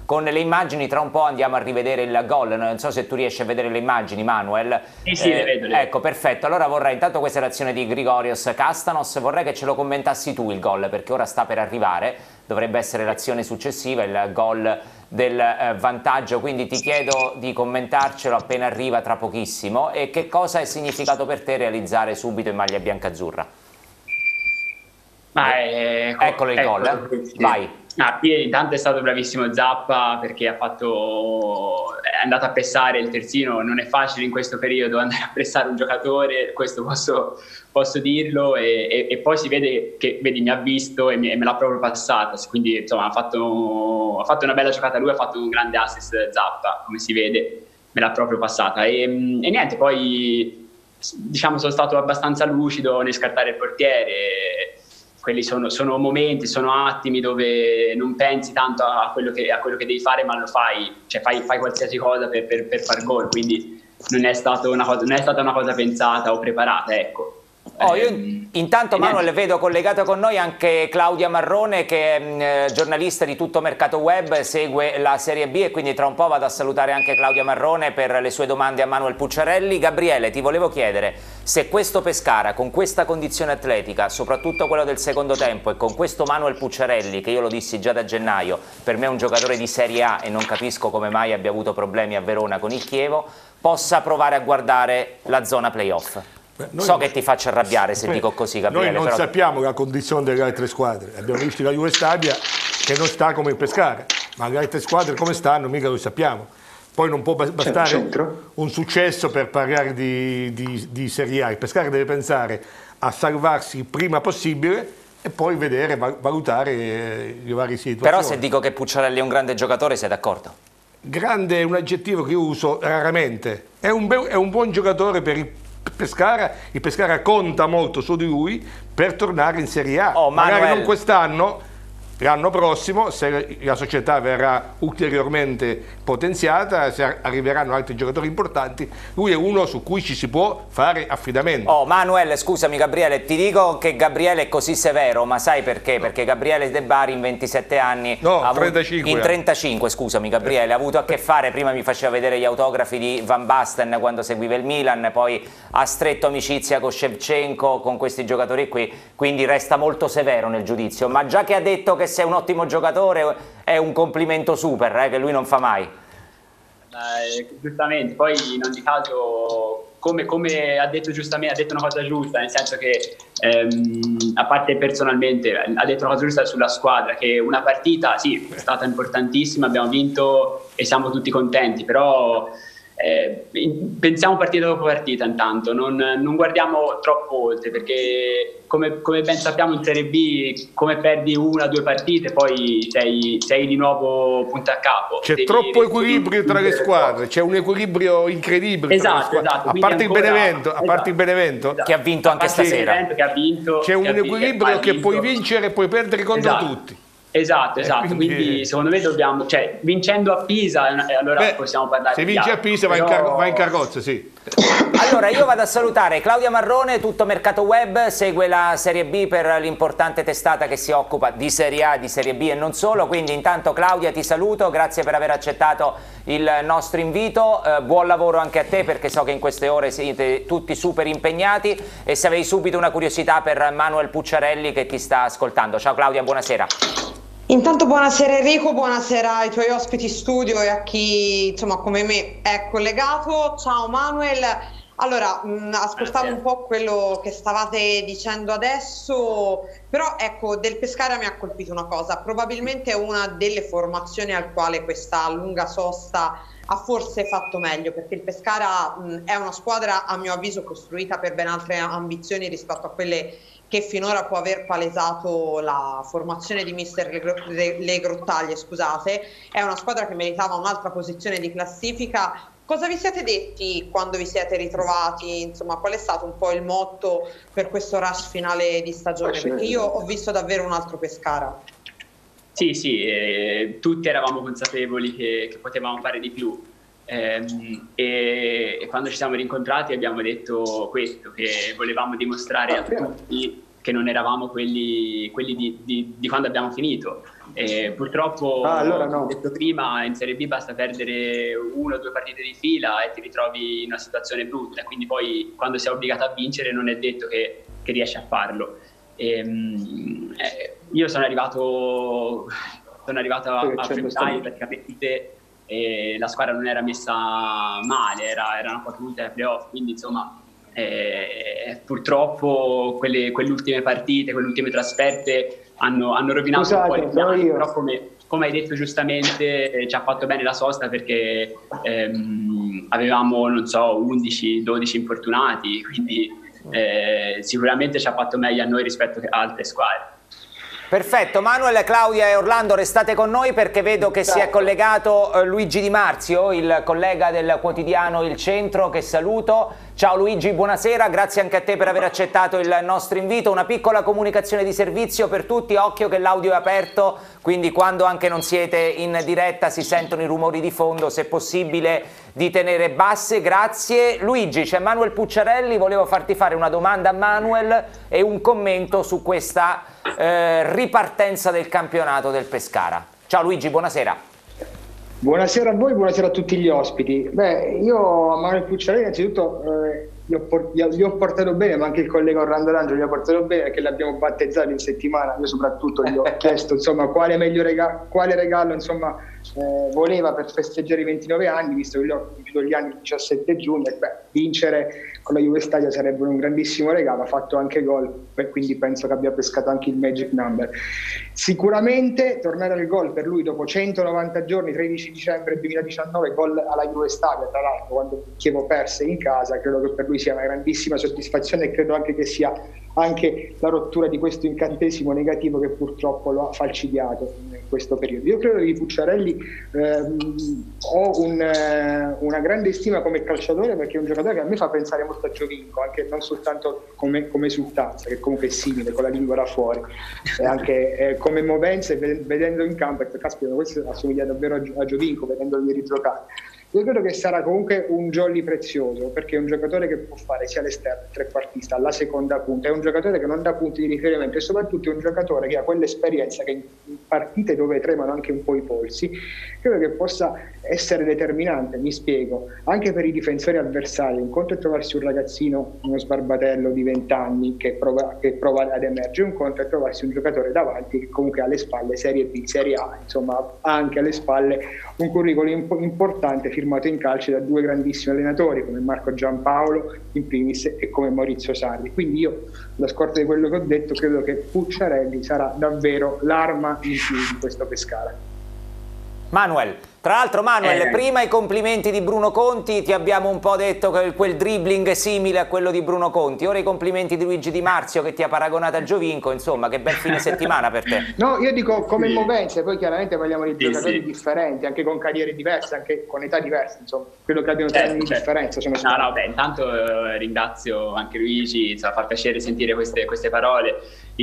con le immagini. Tra un po' andiamo a rivedere il gol, non so se tu riesci a vedere le immagini, Manuel. Sì, sì, eh, le vedo, le ecco, perfetto. Allora vorrei, intanto questa è l'azione di Grigorios Kastanos, vorrei che ce lo commentassi tu il gol, perché ora sta per arrivare, dovrebbe essere l'azione successiva, il gol del eh, vantaggio, quindi ti chiedo di commentarcelo appena arriva tra pochissimo. E che cosa è significato per te realizzare subito in maglia biancazzurra? Ma ecco, Eccolo il ecco, gol, eh. sì. Vai. Ah, qui intanto è stato bravissimo Zappa, perché ha fatto, è andato a pressare il terzino. Non è facile in questo periodo andare a pressare un giocatore, questo posso, posso dirlo, e, e, e poi si vede che vedi, mi ha visto e, mi, e me l'ha proprio passata, quindi insomma ha fatto, ha fatto una bella giocata lui, ha fatto un grande assist Zappa, come si vede, me l'ha proprio passata. E, e niente, poi diciamo sono stato abbastanza lucido nel scartare il portiere. Quelli sono, sono momenti, sono attimi dove non pensi tanto a quello che, a quello che devi fare, ma lo fai, cioè fai, fai qualsiasi cosa per, per, per far gol, quindi non è, stato una cosa, non è stata una cosa pensata o preparata, ecco. Oh, io intanto, Manuel, vedo collegato con noi anche Claudia Marrone, che è eh, giornalista di Tutto Mercato Web, segue la Serie B, e quindi tra un po' vado a salutare anche Claudia Marrone per le sue domande a Manuel Pucciarelli. Gabriele, ti volevo chiedere se questo Pescara, con questa condizione atletica, soprattutto quello del secondo tempo, e con questo Manuel Pucciarelli, che io lo dissi già da gennaio, per me è un giocatore di Serie A e non capisco come mai abbia avuto problemi a Verona con il Chievo, possa provare a guardare la zona playoff. Beh, so non... che ti faccio arrabbiare se beh, dico così, Gabriele. Noi non però... sappiamo la condizione delle altre squadre. Abbiamo visto la Juve Stabia che non sta come il Pescara, ma le altre squadre come stanno mica lo sappiamo. Poi non può bastare centro. un successo per parlare di, di, di Serie A. Il Pescara deve pensare a salvarsi il prima possibile e poi vedere, valutare le varie situazioni. Però se dico che Pucciarelli è un grande giocatore, sei d'accordo? Grande è un aggettivo che io uso raramente. È un, è un buon giocatore per il Pescara. Il Pescara conta molto su di lui per tornare in Serie A. Oh, magari non quest'anno, l'anno prossimo, se la società verrà ulteriormente potenziata, se arriveranno altri giocatori importanti, lui è uno su cui ci si può fare affidamento. Oh, Manuel, scusami Gabriele, ti dico che Gabriele è così severo, ma sai perché? No. Perché Gabriele De Bari in ventisette anni, no, ha trentacinque, in trentacinque, scusami Gabriele, ha avuto a che fare, prima mi faceva vedere gli autografi di Van Basten quando seguiva il Milan, poi ha stretto amicizia con Shevchenko, con questi giocatori qui, quindi resta molto severo nel giudizio, ma già che ha detto che sei un ottimo giocatore è un complimento super, eh, che lui non fa mai. Eh, giustamente, poi non di caso, come, come ha detto giustamente, ha detto una cosa giusta, nel senso che ehm, a parte personalmente ha detto una cosa giusta sulla squadra, che una partita sì è stata importantissima, abbiamo vinto e siamo tutti contenti, però Eh, pensiamo partita dopo partita, intanto non, non guardiamo troppo oltre, perché come, come ben sappiamo in Serie B, come perdi una o due partite poi sei, sei di nuovo punto a capo. C'è troppo equilibrio tra le squadre, c'è un equilibrio incredibile. Esatto, esatto. A parte il Benevento, a parte esatto, il Benevento esatto, che ha vinto anche stasera, che ha vinto, c'è un che equilibrio che, che puoi vincere e puoi perdere contro esatto. tutti. Esatto, esatto, quindi, quindi secondo me dobbiamo, cioè vincendo a Pisa allora Beh, possiamo parlare se vinci a Pisa però... vai, in car- vai in carrozza, sì. Allora io vado a salutare Claudia Marrone, Tutto Mercato Web, segue la Serie B per l'importante testata che si occupa di Serie A, di Serie B e non solo, quindi intanto Claudia ti saluto, grazie per aver accettato il nostro invito, eh, buon lavoro anche a te perché so che in queste ore siete tutti super impegnati, e se avevi subito una curiosità per Manuel Pucciarelli che ti sta ascoltando. Ciao Claudia, buonasera. Intanto buonasera Enrico, buonasera ai tuoi ospiti studio e a chi insomma come me è collegato. Ciao Manuel. Allora, mh, ascoltavo un po' quello che stavate dicendo adesso, però ecco, del Pescara mi ha colpito una cosa, probabilmente è una delle formazioni al quale questa lunga sosta ha forse fatto meglio, perché il Pescara mh, è una squadra a mio avviso costruita per ben altre ambizioni rispetto a quelle che finora può aver palesato la formazione di mister Le, Le Grottaglie, scusate. È una squadra che meritava un'altra posizione di classifica. Cosa vi siete detti quando vi siete ritrovati? Insomma, qual è stato un po' il motto per questo rush finale di stagione? Perché io ho visto davvero un altro Pescara. Sì, sì, eh, tutti eravamo consapevoli che, che potevamo fare di più. Ehm, e, e quando ci siamo rincontrati abbiamo detto questo, che volevamo dimostrare a tutti che non eravamo quelli, quelli di, di, di quando abbiamo finito. E purtroppo, ah, allora no. come detto prima, in Serie B basta perdere una o due partite di fila e ti ritrovi in una situazione brutta, quindi poi quando sei obbligato a vincere non è detto che, che riesci a farlo. E, eh, io sono arrivato, sono arrivato a, a febbraio praticamente e la squadra non era messa male, era, erano quattro punti ai playoff, quindi insomma eh, purtroppo quelle, quelle ultime partite, quelle ultime trasferte hanno, hanno rovinato Scusate, un po' il piano, io. però come, come hai detto giustamente eh, ci ha fatto bene la sosta perché ehm, avevamo non so undici dodici infortunati, quindi eh, sicuramente ci ha fatto meglio a noi rispetto a altre squadre. Perfetto, Manuel, Claudia e Orlando restate con noi perché vedo che si è collegato eh, Luigi Di Marzio, il collega del quotidiano Il Centro, che saluto. Ciao Luigi, buonasera, grazie anche a te per aver accettato il nostro invito. Una piccola comunicazione di servizio per tutti, occhio che l'audio è aperto, quindi quando anche non siete in diretta si sentono i rumori di fondo, se possibile di tenere basse, grazie. Luigi, c'è Manuel Pucciarelli, volevo farti fare una domanda a Manuel e un commento su questa eh, ripartenza del campionato del Pescara. Ciao Luigi, buonasera. Buonasera a voi, buonasera a tutti gli ospiti. Beh, io a Manuel Pucciarelli innanzitutto eh, gli, ho por- gli ho portato bene, ma anche il collega Orlando Langio gli ha portato bene perché l'abbiamo battezzato in settimana. Io soprattutto gli ho chiesto insomma quale meglio rega- quale regalo insomma eh, voleva per festeggiare i ventinove anni, visto che gli ho compiuto gli anni il diciassette giugno, e beh, vincere con la Juve Stadio sarebbe un grandissimo regalo, ha fatto anche gol, quindi penso che abbia pescato anche il magic number. Sicuramente tornare al gol per lui dopo centonovanta giorni, tredici dicembre duemiladiciannove, gol alla Juve Stadio, tra l'altro quando Chievo perse in casa, credo che per lui sia una grandissima soddisfazione e credo anche che sia anche la rottura di questo incantesimo negativo che purtroppo lo ha falcidiato in questo periodo. Io credo che di Pucciarelli ehm, ho un, eh, una grande stima come calciatore, perché è un giocatore che a me fa pensare molto a Giovinco, anche non soltanto come, come esultanza, che comunque è simile, con la lingua da fuori, e anche eh, come movenze, vedendo in campo, e caspita, questo assomiglia davvero a, a Giovinco, vedendolo ieri giocare. Io credo che sarà comunque un jolly prezioso, perché è un giocatore che può fare sia all'esterno, trequartista, alla seconda punta, è un giocatore che non dà punti di riferimento e soprattutto è un giocatore che ha quell'esperienza che in partite dove tremano anche un po' i polsi, credo che possa essere determinante, mi spiego, anche per i difensori avversari. Un conto è trovarsi un ragazzino, uno sbarbatello di venti anni che prova, che prova ad emergere, un conto è trovarsi un giocatore davanti che comunque ha alle spalle Serie B, Serie A, insomma ha anche alle spalle un curriculum importante firmato in calcio da due grandissimi allenatori come Marco Giampaolo in primis e come Maurizio Sarri. Quindi io, alla scorta di quello che ho detto, credo che Pucciarelli sarà davvero l'arma in più di questo Pescara. Manuel, tra l'altro Manuel, eh. prima i complimenti di Bruno Conti, ti abbiamo un po' detto che quel dribbling è simile a quello di Bruno Conti, ora i complimenti di Luigi Di Marzio che ti ha paragonato a Giovinco, insomma che bel fine settimana per te. No, io dico come sì. movenze, poi chiaramente parliamo di sì, giocatori sì. differenti, anche con carriere diverse, anche con età diverse, insomma, credo che abbiano tre certo, anni di certo. differenza. Sono no, no, beh, intanto eh, ringrazio anche Luigi, insomma, fa piacere sentire queste, queste parole.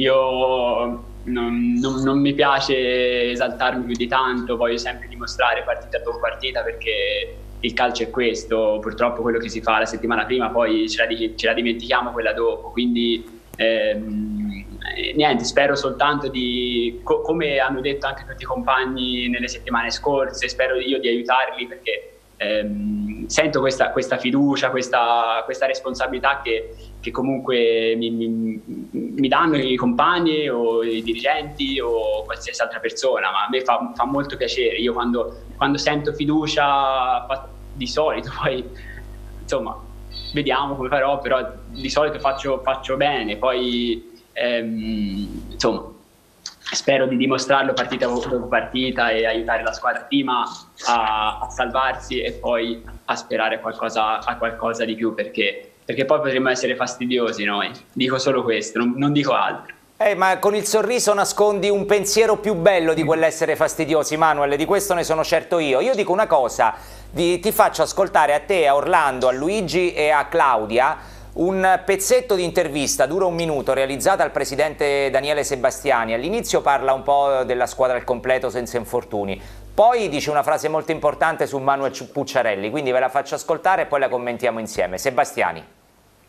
Io non, non, non mi piace esaltarmi più di tanto, voglio sempre dimostrare partita dopo partita perché il calcio è questo, purtroppo quello che si fa la settimana prima poi ce la, ce la dimentichiamo quella dopo, quindi ehm, niente, spero soltanto di, co- come hanno detto anche tutti i compagni nelle settimane scorse, spero io di aiutarli perché ehm, sento questa, questa fiducia, questa, questa responsabilità che, che comunque mi, mi, mi danno i compagni o i dirigenti o qualsiasi altra persona, ma a me fa, fa molto piacere. Io quando, quando sento fiducia di solito, poi insomma vediamo come farò, però di solito faccio, faccio bene, poi ehm, insomma spero di dimostrarlo partita dopo partita e aiutare la squadra prima a, a salvarsi e poi a sperare qualcosa, a qualcosa di più, perché, perché poi potremmo essere fastidiosi noi, dico solo questo, non, non dico altro. Eh, ma con il sorriso nascondi un pensiero più bello di quell'essere fastidiosi, Manuel, di questo ne sono certo io. Io dico una cosa, di, ti faccio ascoltare a te, a Orlando, a Luigi e a Claudia un pezzetto di intervista, dura un minuto, realizzata al presidente Daniele Sebastiani. All'inizio parla un po' della squadra al completo senza infortuni, poi dice una frase molto importante su Manuel Pucciarelli, quindi ve la faccio ascoltare e poi la commentiamo insieme. Sebastiani.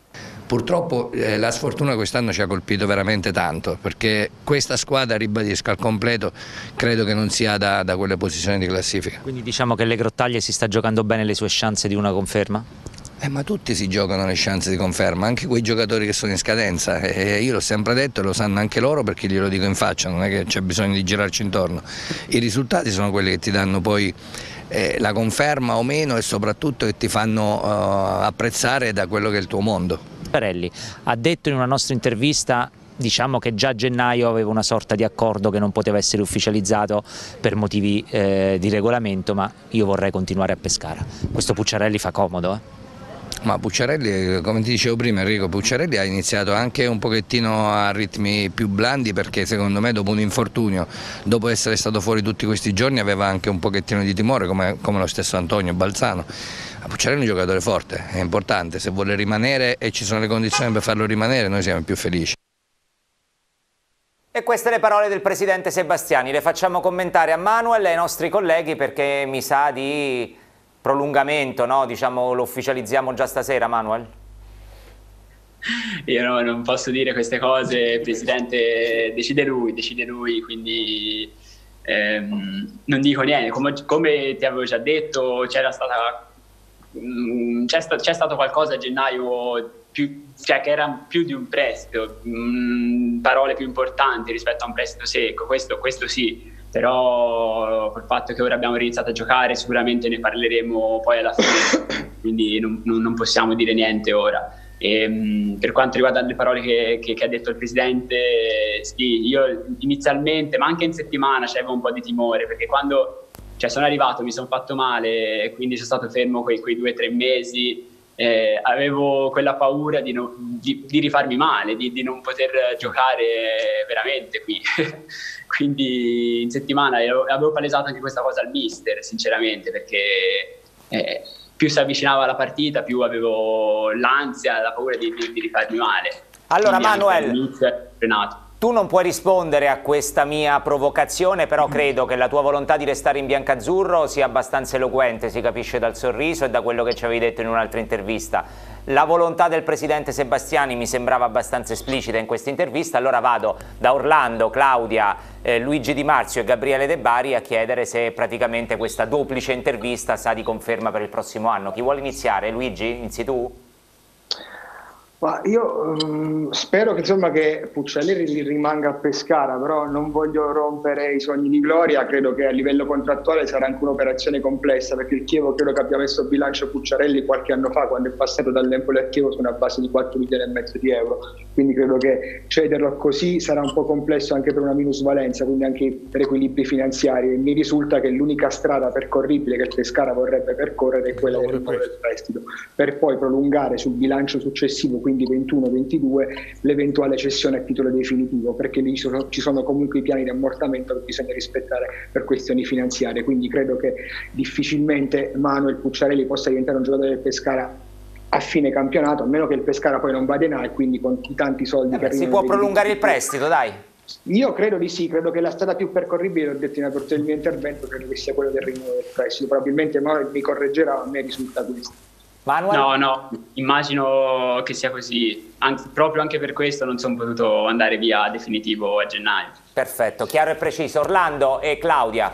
Purtroppo eh, la sfortuna quest'anno ci ha colpito veramente tanto, perché questa squadra, ribadisco, al completo credo che non sia da, da quelle posizioni di classifica. Quindi diciamo che Le Grottaglie si sta giocando bene le sue chance di una conferma? Eh, ma tutti si giocano le chance di conferma, anche quei giocatori che sono in scadenza, e io l'ho sempre detto e lo sanno anche loro, perché glielo dico in faccia, non è che c'è bisogno di girarci intorno. I risultati sono quelli che ti danno poi eh, la conferma o meno, e soprattutto che ti fanno uh, apprezzare da quello che è il tuo mondo. Pucciarelli ha detto in una nostra intervista, diciamo, che già a gennaio aveva una sorta di accordo che non poteva essere ufficializzato per motivi eh, di regolamento, ma io vorrei continuare a Pescara. Questo Pucciarelli fa comodo, eh? Ma Pucciarelli, come ti dicevo prima Enrico, Pucciarelli ha iniziato anche un pochettino a ritmi più blandi, perché secondo me dopo un infortunio, dopo essere stato fuori tutti questi giorni, aveva anche un pochettino di timore, come, come lo stesso Antonio Balzano. Pucciarelli è un giocatore forte, è importante, se vuole rimanere e ci sono le condizioni per farlo rimanere, noi siamo più felici. E queste le parole del presidente Sebastiani, le facciamo commentare a Manuel e ai nostri colleghi, perché mi sa di prolungamento, no? Diciamo, lo ufficializziamo già stasera, Manuel? Io no, non posso dire queste cose, il presidente decide lui, decide lui, quindi ehm, non dico niente. Come, come ti avevo già detto, c'era stata c'è sta, c'è stato qualcosa a gennaio più, cioè che era più di un prestito, mh, parole più importanti rispetto a un prestito secco, questo, questo sì, però col fatto che ora abbiamo iniziato a giocare sicuramente ne parleremo poi alla fine, quindi non, non, non possiamo dire niente ora. E, mh, per quanto riguarda le parole che, che, che ha detto il presidente, sì, io inizialmente, ma anche in settimana, c'avevo un po' di timore, perché quando cioè sono arrivato, mi sono fatto male e quindi sono stato fermo quei, quei due o tre mesi, eh, avevo quella paura di, no, di, di rifarmi male, di, di non poter giocare veramente qui. Quindi in settimana avevo palesato anche questa cosa al mister, sinceramente, perché eh, più si avvicinava la partita, più avevo l'ansia, la paura di, di, di rifarmi male. Allora quindi Manuel, tu non puoi rispondere a questa mia provocazione, però credo che la tua volontà di restare in biancazzurro sia abbastanza eloquente, si capisce dal sorriso e da quello che ci avevi detto in un'altra intervista. La volontà del presidente Sebastiani mi sembrava abbastanza esplicita in questa intervista, allora vado da Orlando, Claudia, eh, Luigi Di Marzio e Gabriele De Bari a chiedere se praticamente questa duplice intervista sa di conferma per il prossimo anno. Chi vuole iniziare? Luigi, inizi tu? Ma io um, spero che, insomma, che Pucciarelli rimanga a Pescara, però non voglio rompere i sogni di gloria. Credo che a livello contrattuale sarà anche un'operazione complessa, perché il Chievo credo che abbia messo a bilancio Pucciarelli qualche anno fa, quando è passato dall'Empoli al Chievo su una base di quattro milioni e mezzo di euro, quindi credo che cederlo così sarà un po' complesso anche per una minusvalenza, quindi anche per equilibri finanziari, e mi risulta che l'unica strada percorribile che il Pescara vorrebbe percorrere è quella del rinnovo del prestito, per poi prolungare sul bilancio successivo, quindi ventuno ventidue, l'eventuale cessione a titolo definitivo, perché lì ci sono, ci sono comunque i piani di ammortamento che bisogna rispettare per questioni finanziarie, quindi credo che difficilmente Manuel Pucciarelli possa diventare un giocatore del Pescara a fine campionato, a meno che il Pescara poi non vada in A, e quindi con i tanti soldi eh che beh, si può prolungare il prestito, dai. Io credo di sì, credo che la strada più percorribile, l'ho detto in apertura del mio intervento, credo che sia quella del rinnovo del prestito. Probabilmente Manuel mi correggerà, a me risulta questo. Manuel? No, no, immagino che sia così, anzi, proprio anche per questo non sono potuto andare via definitivo a gennaio. Perfetto, chiaro e preciso. Orlando e Claudia.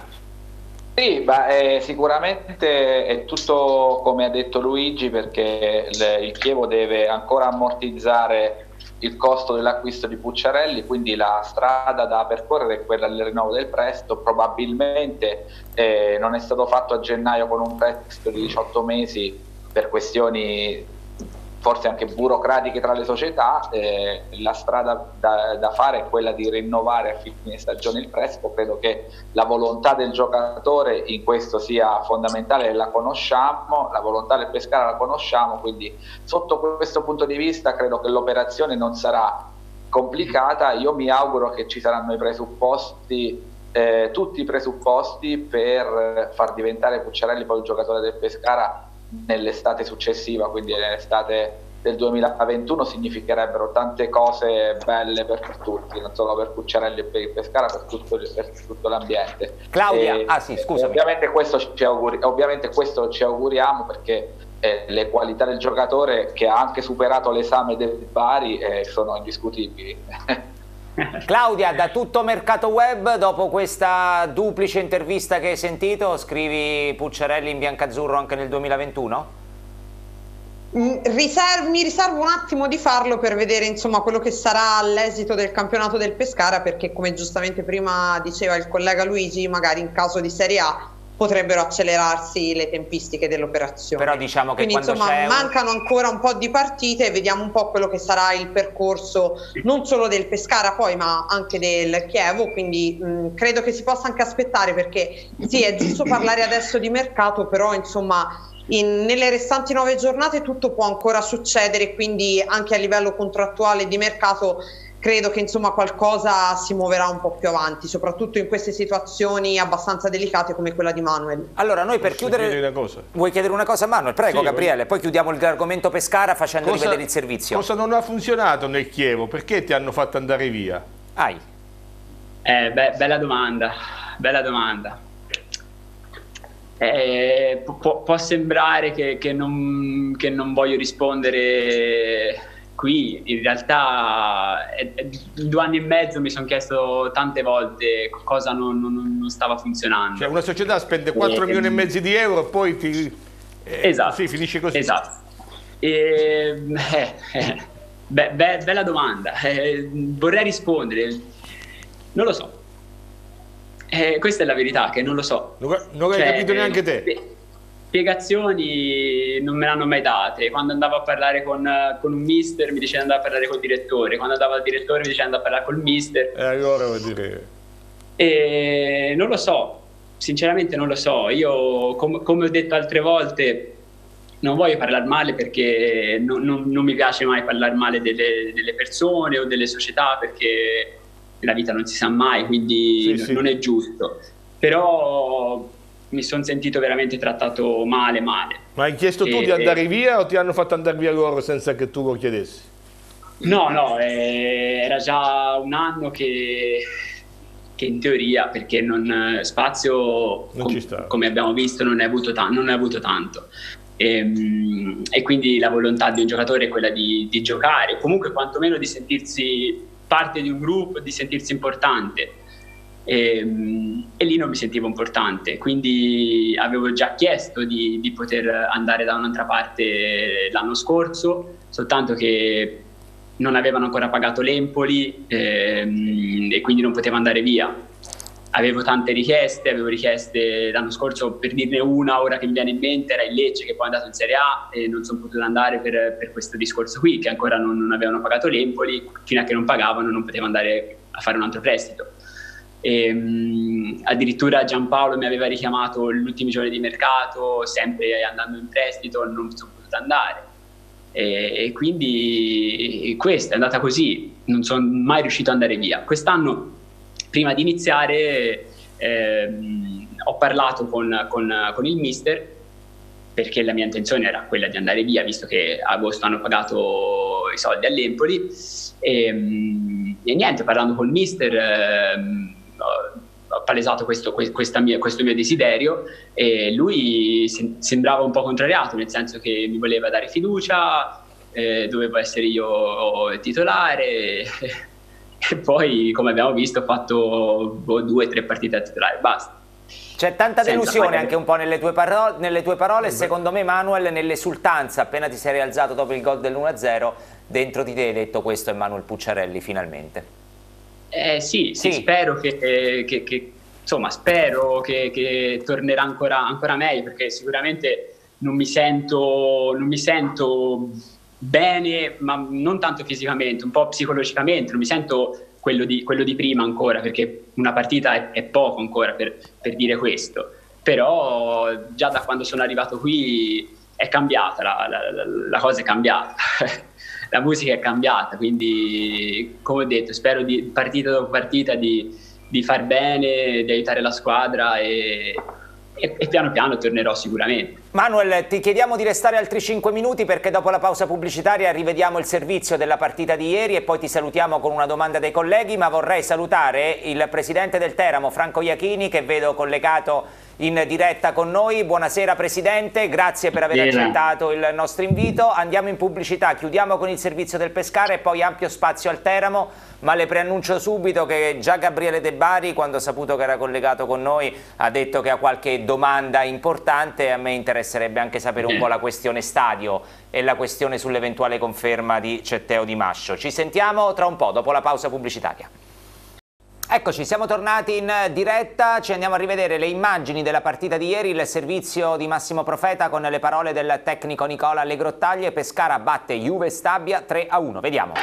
Sì, ma eh, sicuramente è tutto come ha detto Luigi, perché il, il Chievo deve ancora ammortizzare il costo dell'acquisto di Pucciarelli, quindi la strada da percorrere è quella del rinnovo del prestito. Probabilmente eh, non è stato fatto a gennaio con un prestito di diciotto mesi per questioni forse anche burocratiche tra le società. Eh, la strada da, da fare è quella di rinnovare a fine stagione il prestito. Credo che la volontà del giocatore in questo sia fondamentale, la conosciamo, la volontà del Pescara la conosciamo, quindi sotto questo punto di vista credo che l'operazione non sarà complicata. Io mi auguro che ci saranno i presupposti, eh, tutti i presupposti per far diventare Pucciarelli poi il giocatore del Pescara nell'estate successiva, quindi nell'estate del duemilaventuno. Significherebbero tante cose belle per tutti, non solo per Pucciarelli e per il Pescara, per tutto, per tutto l'ambiente. Claudia, e, ah sì, scusami. Ovviamente questo, ci auguri, ovviamente questo ci auguriamo, perché e le qualità del giocatore, che ha anche superato l'esame del Bari, eh, sono indiscutibili. Claudia, da Tutto Mercato Web, dopo questa duplice intervista che hai sentito, scrivi Pucciarelli in biancazzurro anche nel duemilaventuno? Riserv, mi riservo un attimo di farlo per vedere insomma quello che sarà l'esito del campionato del Pescara, perché come giustamente prima diceva il collega Luigi, magari in caso di Serie A potrebbero accelerarsi le tempistiche dell'operazione. Però diciamo che quindi quando insomma c'è mancano un... ancora un po' di partite e vediamo un po' quello che sarà il percorso non solo del Pescara poi ma anche del Chievo, quindi mh, credo che si possa anche aspettare, perché sì, è giusto parlare adesso di mercato, però insomma In, nelle restanti nove giornate tutto può ancora succedere, quindi anche a livello contrattuale di mercato credo che insomma qualcosa si muoverà un po' più avanti, soprattutto in queste situazioni abbastanza delicate come quella di Manuel. Allora noi per Posso chiudere... chiedere una cosa? Vuoi chiedere una cosa a Manuel? Prego, sì, Gabriele, voglio... poi chiudiamo l'argomento Pescara facendo cosa, rivedere il servizio. Cosa non ha funzionato nel Chievo? Perché ti hanno fatto andare via? Ai. Eh, be bella domanda, bella domanda. Eh, può, può sembrare che, che, non, che non voglio rispondere qui, in realtà è, è, in due anni e mezzo mi sono chiesto tante volte cosa non, non, non stava funzionando. Cioè una società spende quattro milioni e mezzo di euro e poi ti... Eh, esatto, sì, finisce così. Esatto. E, eh, eh, be, be, bella domanda, eh, vorrei rispondere, non lo so. Eh, questa è la verità, che non lo so. Non, non l'hai cioè, capito neanche te? Spiegazioni non me l'hanno mai date. Quando andavo a parlare con, con un mister mi diceva di andare a parlare col direttore, quando andavo al direttore mi diceva di andare a parlare col mister. E allora vuol dire... E non lo so, sinceramente non lo so. Io, com come ho detto altre volte, non voglio parlare male perché non, non, non mi piace mai parlare male delle, delle persone o delle società, perché la vita non si sa mai, quindi sì, sì. non è giusto. Però mi sono sentito veramente trattato male, male. Ma hai chiesto tu e, di andare via o ti hanno fatto andare via loro senza che tu lo chiedessi? No, no, eh, era già un anno che, che in teoria, perché non, spazio, non com ci sta. come abbiamo visto, non ne ha avuto, non ne ha avuto tanto. E, e quindi la volontà di un giocatore è quella di, di giocare, o comunque quantomeno di sentirsi parte di un gruppo, di sentirsi importante. E, e lì non mi sentivo importante, quindi avevo già chiesto di, di poter andare da un'altra parte l'anno scorso, soltanto che non avevano ancora pagato l'Empoli ehm, e quindi non potevo andare via. Avevo tante richieste, avevo richieste l'anno scorso, per dirne una ora che mi viene in mente era il Lecce, che poi è andato in Serie A e non sono potuto andare per, per questo discorso qui, che ancora non, non avevano pagato l'Empoli, fino a che non pagavano non potevo andare a fare un altro prestito. E, mh, addirittura Giampaolo mi aveva richiamato gli ultimi giorni di mercato, sempre andando in prestito, non sono potuto andare. E, e quindi questo è andata così, non sono mai riuscito ad andare via. Quest'anno, prima di iniziare, ehm, ho parlato con, con, con il mister, perché la mia intenzione era quella di andare via, visto che a agosto hanno pagato i soldi all'Empoli. E, e niente, parlando col mister, ehm, ho palesato questo, mia, questo mio desiderio, e lui sem sembrava un po' contrariato, nel senso che mi voleva dare fiducia, eh, dovevo essere io titolare. E poi, come abbiamo visto, ho fatto due o tre partite a titolare, basta. C'è tanta Senza delusione fare... anche un po' nelle tue, paro nelle tue parole, e secondo me, Manuel, nell'esultanza appena ti sei rialzato dopo il gol dell'uno a zero, dentro di te hai detto: questo è Manuel Pucciarelli, finalmente. Eh sì, sì, sì. Spero che, che, che insomma, spero che, che tornerà ancora, ancora meglio, perché sicuramente non mi sento, non mi sento bene, ma non tanto fisicamente, un po' psicologicamente, non mi sento quello di, quello di prima ancora, perché una partita è, è poco ancora per, per dire questo, però già da quando sono arrivato qui è cambiata, la, la, la cosa è cambiata, la musica è cambiata, quindi come ho detto spero di partita dopo partita di, di far bene, di aiutare la squadra, e, e, e piano piano tornerò sicuramente. Manuel, ti chiediamo di restare altri cinque minuti perché dopo la pausa pubblicitaria rivediamo il servizio della partita di ieri e poi ti salutiamo con una domanda dei colleghi, ma vorrei salutare il presidente del Teramo, Franco Iachini, che vedo collegato in diretta con noi. Buonasera Presidente, grazie per aver Buona. accettato il nostro invito. Andiamo in pubblicità, chiudiamo con il servizio del Pescara e poi ampio spazio al Teramo, ma le preannuncio subito che già Gabriele De Bari, quando ha saputo che era collegato con noi, ha detto che ha qualche domanda importante e a me interesserebbe anche sapere un po' la questione stadio e la questione sull'eventuale conferma di Cetteo Di Mascio. Ci sentiamo tra un po', dopo la pausa pubblicitaria. Eccoci, siamo tornati in diretta, ci andiamo a rivedere le immagini della partita di ieri, il servizio di Massimo Profeta con le parole del tecnico Nicola Legrottaglie. Pescara batte Juve Stabia tre a uno, vediamo.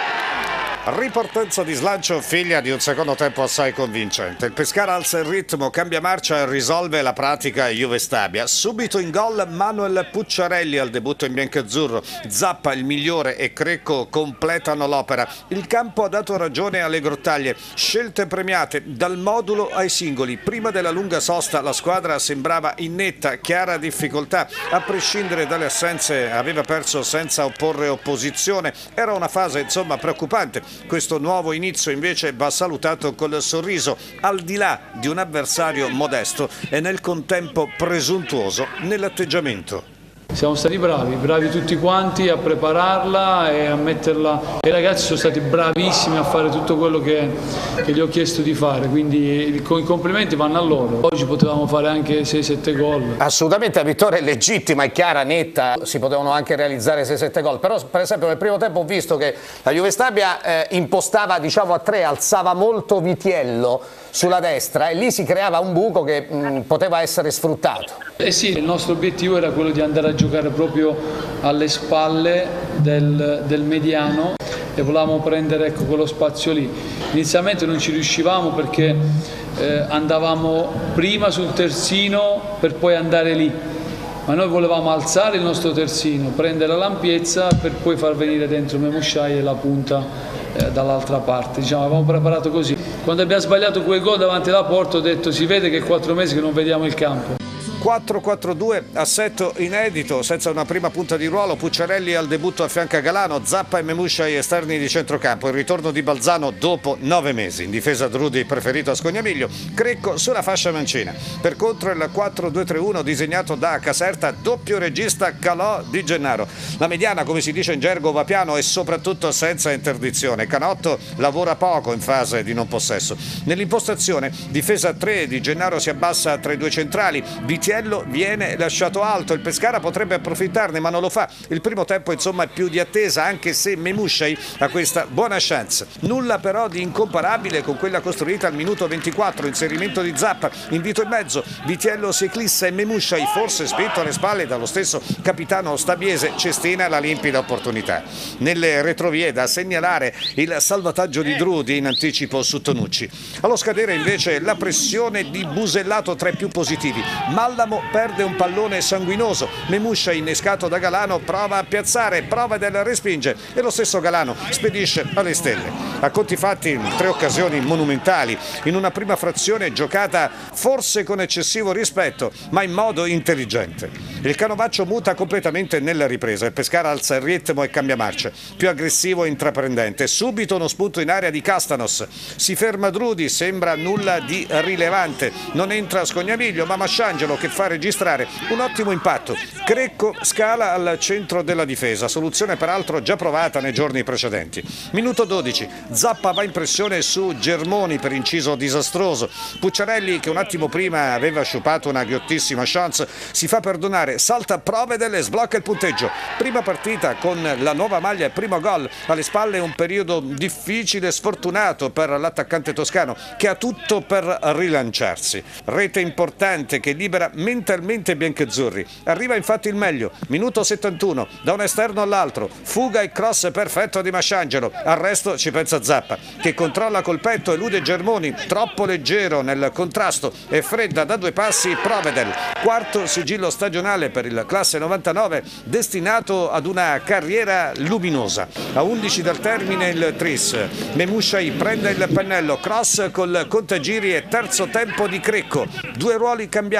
Ripartenza di slancio figlia di un secondo tempo assai convincente. Il Pescara alza il ritmo, cambia marcia e risolve la pratica Juve Stabia. Subito in gol Manuel Pucciarelli al debutto in biancazzurro. Zappa, il migliore, e Crecco completano l'opera. Il campo ha dato ragione alle Grottaglie. Scelte premiate dal modulo ai singoli. Prima della lunga sosta la squadra sembrava in netta, chiara difficoltà. A prescindere dalle assenze aveva perso senza opporre opposizione. Era una fase insomma preoccupante. Questo nuovo inizio invece va salutato col sorriso, al di là di un avversario modesto e nel contempo presuntuoso nell'atteggiamento. Siamo stati bravi, bravi tutti quanti a prepararla e a metterla, e i ragazzi sono stati bravissimi a fare tutto quello che, che gli ho chiesto di fare, quindi i complimenti vanno a loro. Oggi potevamo fare anche sei sette gol. Assolutamente, la vittoria è legittima, è chiara, netta, si potevano anche realizzare sei sette gol, però per esempio nel primo tempo ho visto che la Juve Stabia eh, impostava diciamo a tre, alzava molto Vitiello sulla destra e lì si creava un buco che mh, poteva essere sfruttato. Eh sì, il nostro obiettivo era quello di andare a giocare proprio alle spalle del, del mediano e volevamo prendere ecco, quello spazio lì. Inizialmente non ci riuscivamo perché eh, andavamo prima sul terzino per poi andare lì, ma noi volevamo alzare il nostro terzino, prendere l'ampiezza per poi far venire dentro Memushai e la punta dall'altra parte, diciamo, avevamo preparato così. Quando abbiamo sbagliato quel gol davanti alla porta ho detto si vede che è quattro mesi che non vediamo il campo. quattro quattro due, assetto inedito, senza una prima punta di ruolo. Pucciarelli al debutto affianca Galano, Zappa e Memushai esterni di centrocampo. Il ritorno di Balzano dopo nove mesi. In difesa Drudi preferito a Scognamiglio, Crecco sulla fascia mancina. Per contro il quattro due tre uno disegnato da Caserta, doppio regista Calò di Gennaro. La mediana, come si dice in gergo, va piano e soprattutto senza interdizione. Canotto lavora poco in fase di non possesso. Nell'impostazione difesa tre di Gennaro si abbassa tra i due centrali. Vitiello viene lasciato alto, il Pescara potrebbe approfittarne ma non lo fa. Il primo tempo insomma è più di attesa, anche se Memushai ha questa buona chance. Nulla però di incomparabile con quella costruita al minuto ventiquattro, inserimento di Zappa, invito in mezzo, Vitiello si eclissa e Memushai, forse spinto alle spalle dallo stesso capitano stabiese, cestina la limpida opportunità. Nelle retrovie da segnalare il salvataggio di Drudi in anticipo su Tonucci. Allo scadere invece la pressione di Busellato tra i più positivi. Mallamo perde un pallone sanguinoso, Memusha innescato da Galano prova a piazzare, prova del respinge e lo stesso Galano spedisce alle stelle. A conti fatti tre occasioni monumentali in una prima frazione giocata forse con eccessivo rispetto ma in modo intelligente. Il canovaccio muta completamente nella ripresa, il Pescara alza il ritmo e cambia marcia, più aggressivo e intraprendente. Subito uno spunto in area di Castanos, si ferma Drudi, sembra nulla di rilevante, non entra Scognamiglio ma Masciangelo che fa registrare un ottimo impatto. Crecco scala al centro della difesa, soluzione peraltro già provata nei giorni precedenti. Minuto dodici, Zappa va in pressione su Germoni per inciso disastroso. Pucciarelli, che un attimo prima aveva sciupato una ghiottissima chance, si fa perdonare, salta Provedel e sblocca il punteggio. Prima partita con la nuova maglia e primo gol, alle spalle un periodo difficile e sfortunato per l'attaccante toscano che ha tutto per rilanciarsi. Rete importante che libera mentalmente i biancazzurri. Arriva infatti il meglio, minuto settantuno, da un esterno all'altro, fuga e cross perfetto di Masciangelo, al resto ci pensa Zappa che controlla col petto, elude Germoni, troppo leggero nel contrasto e fredda da due passi Provedel. Quarto sigillo stagionale per il classe novantanove destinato ad una carriera luminosa. A undici dal termine il tris, Memushai prende il pennello, cross col contagiri e terzo tempo di Crecco. Due ruoli cambiati, uno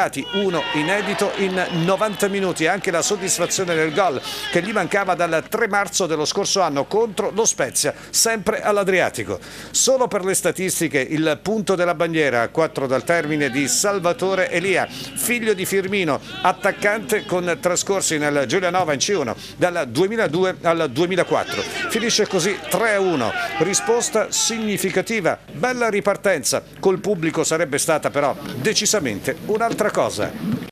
uno inedito in novanta minuti, anche la soddisfazione del gol che gli mancava dal tre marzo dello scorso anno contro lo Spezia, sempre all'Adriatico. Solo per le statistiche il punto della bandiera a quattro dal termine di Salvatore Elia, figlio di Firmino, attaccante con trascorsi nel Giulianova in C uno dal duemiladue al duemilaquattro. Finisce così tre a uno, risposta significativa, bella ripartenza, col pubblico sarebbe stata però decisamente un'altra cosa.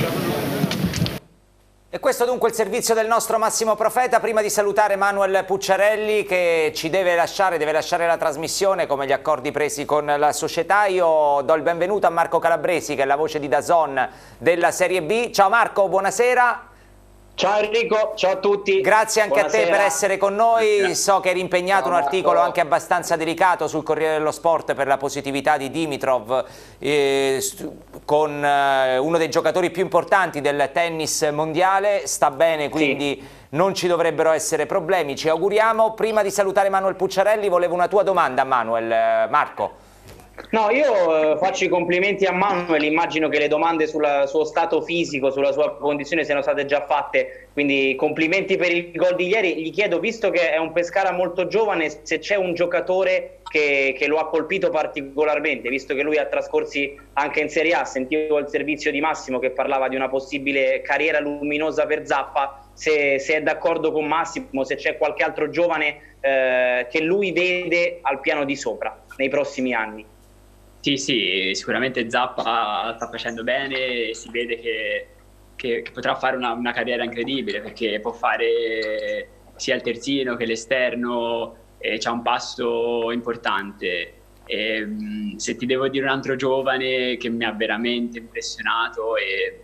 E questo dunque il servizio del nostro Massimo Profeta. Prima di salutare Manuel Pucciarelli che ci deve lasciare, deve lasciare la trasmissione come gli accordi presi con la società, io do il benvenuto a Marco Calabresi che è la voce di DAZN della Serie B. Ciao Marco, buonasera. Ciao Enrico, ciao a tutti. Grazie anche Buonasera. a te per essere con noi. So che eri impegnato Ciao, un articolo Marco. anche abbastanza delicato sul Corriere dello Sport per la positività di Dimitrov eh, con eh, uno dei giocatori più importanti del tennis mondiale. Sta bene, quindi sì, non ci dovrebbero essere problemi, ci auguriamo. Prima di salutare Manuel Pucciarelli volevo una tua domanda, Manuel. Eh, Marco. No, io eh, faccio i complimenti a Manuel, immagino che le domande sul suo stato fisico, sulla sua condizione siano state già fatte, quindi complimenti per il gol di ieri. Gli chiedo, visto che è un Pescara molto giovane, se c'è un giocatore che, che lo ha colpito particolarmente, visto che lui ha trascorsi anche in Serie A. Sentivo il servizio di Massimo che parlava di una possibile carriera luminosa per Zappa, se, se è d'accordo con Massimo, se c'è qualche altro giovane eh, che lui vede al piano di sopra nei prossimi anni. Sì, sì, sicuramente Zappa sta facendo bene e si vede che, che, che potrà fare una, una carriera incredibile, perché può fare sia il terzino che l'esterno e c'ha un passo importante. E, se ti devo dire un altro giovane che mi ha veramente impressionato, e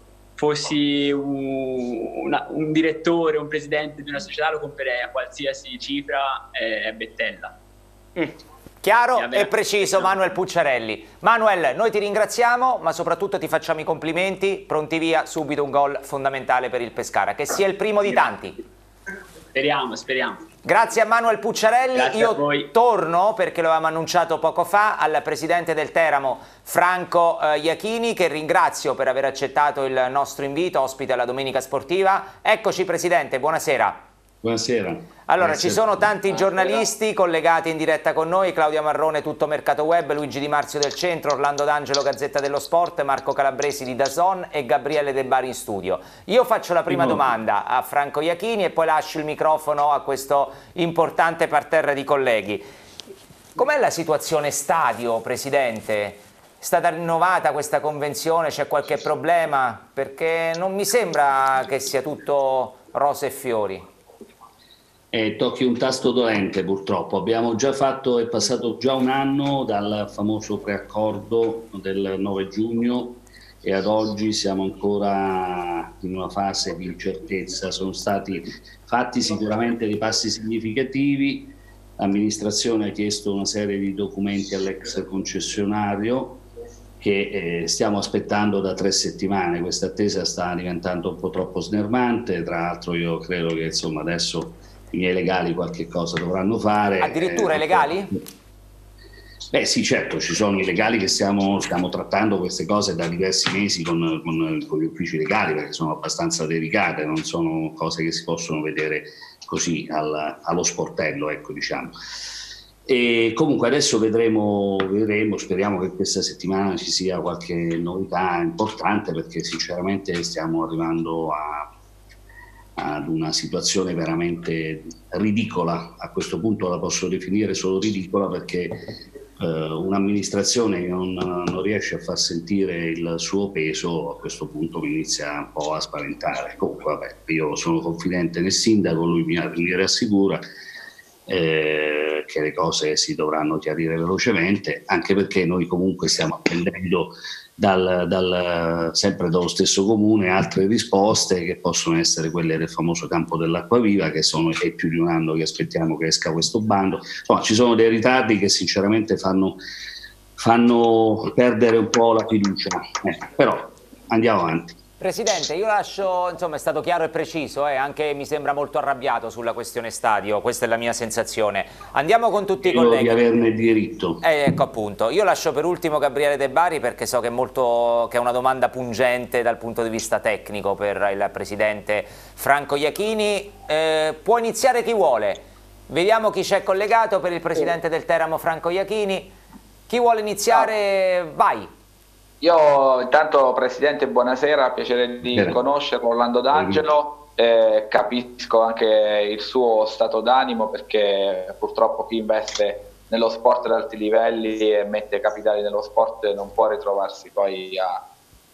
fossi un, una, un direttore, un presidente di una società, lo comprerei a qualsiasi cifra, è Bettella. Mm. Chiaro e preciso Manuel Pucciarelli. Manuel, noi ti ringraziamo, ma soprattutto ti facciamo i complimenti. Pronti via, subito un gol fondamentale per il Pescara, che sia il primo di tanti. Speriamo, speriamo. Grazie a Manuel Pucciarelli. Grazie Io a voi. torno, perché lo avevamo annunciato poco fa, al presidente del Teramo, Franco eh, Iachini, che ringrazio per aver accettato il nostro invito, ospite alla Domenica Sportiva. Eccoci Presidente, buonasera. Buonasera. Allora, Buonasera. ci sono tanti giornalisti collegati in diretta con noi: Claudia Marrone, Tutto Mercato Web, Luigi Di Marzio del Centro, Orlando D'Angelo, Gazzetta dello Sport, Marco Calabresi di DAZN e Gabriele De Bari in studio. Io faccio la prima domanda a Franco Iachini e poi lascio il microfono a questo importante parterre di colleghi. Com'è la situazione stadio, Presidente? È stata rinnovata questa convenzione? C'è qualche problema? Perché non mi sembra che sia tutto rose e fiori. Eh, tocchi un tasto dolente purtroppo. Abbiamo già fatto, è passato già un anno dal famoso preaccordo del nove giugno e ad oggi siamo ancora in una fase di incertezza. Sono stati fatti sicuramente dei passi significativi. L'amministrazione ha chiesto una serie di documenti all'ex concessionario che eh, stiamo aspettando da tre settimane. Questa attesa sta diventando un po' troppo snervante. Tra l'altro io credo che insomma adesso i miei legali qualche cosa dovranno fare. Addirittura eh, i legali? Beh sì, certo, ci sono i legali che stiamo, stiamo trattando queste cose da diversi mesi con, con, con gli uffici legali, perché sono abbastanza delicate, non sono cose che si possono vedere così al, allo sportello, ecco, diciamo. E comunque adesso vedremo, vedremo, speriamo che questa settimana ci sia qualche novità importante, perché sinceramente stiamo arrivando a ad una situazione veramente ridicola. A questo punto la posso definire solo ridicola, perché eh, un'amministrazione che non, non riesce a far sentire il suo peso a questo punto mi inizia un po' a spaventare. Comunque vabbè, io sono confidente nel sindaco, lui mi, mi rassicura eh, che le cose si dovranno chiarire velocemente, anche perché noi comunque stiamo attendendo Dal, dal, sempre dallo stesso comune altre risposte, che possono essere quelle del famoso campo dell'Acquaviva, che sono è più di un anno che aspettiamo che esca questo bando. Insomma, ci sono dei ritardi che sinceramente fanno, fanno perdere un po' la fiducia, eh, però andiamo avanti. Presidente, io lascio, insomma è stato chiaro e preciso, eh, anche mi sembra molto arrabbiato sulla questione stadio, questa è la mia sensazione. Andiamo con tutti i colleghi. Di averne diritto. Eh, ecco appunto, io lascio per ultimo Gabriele De Bari perché so che è, molto, che è una domanda pungente dal punto di vista tecnico per il Presidente Franco Iachini. Eh, può iniziare chi vuole, vediamo chi c'è collegato per il Presidente del Teramo Franco Iachini. Chi vuole iniziare? Vai. Io intanto Presidente buonasera, piacere di Bene. conoscerlo, Orlando D'Angelo, eh, capisco anche il suo stato d'animo perché purtroppo chi investe nello sport ad alti livelli e mette capitali nello sport non può ritrovarsi poi a,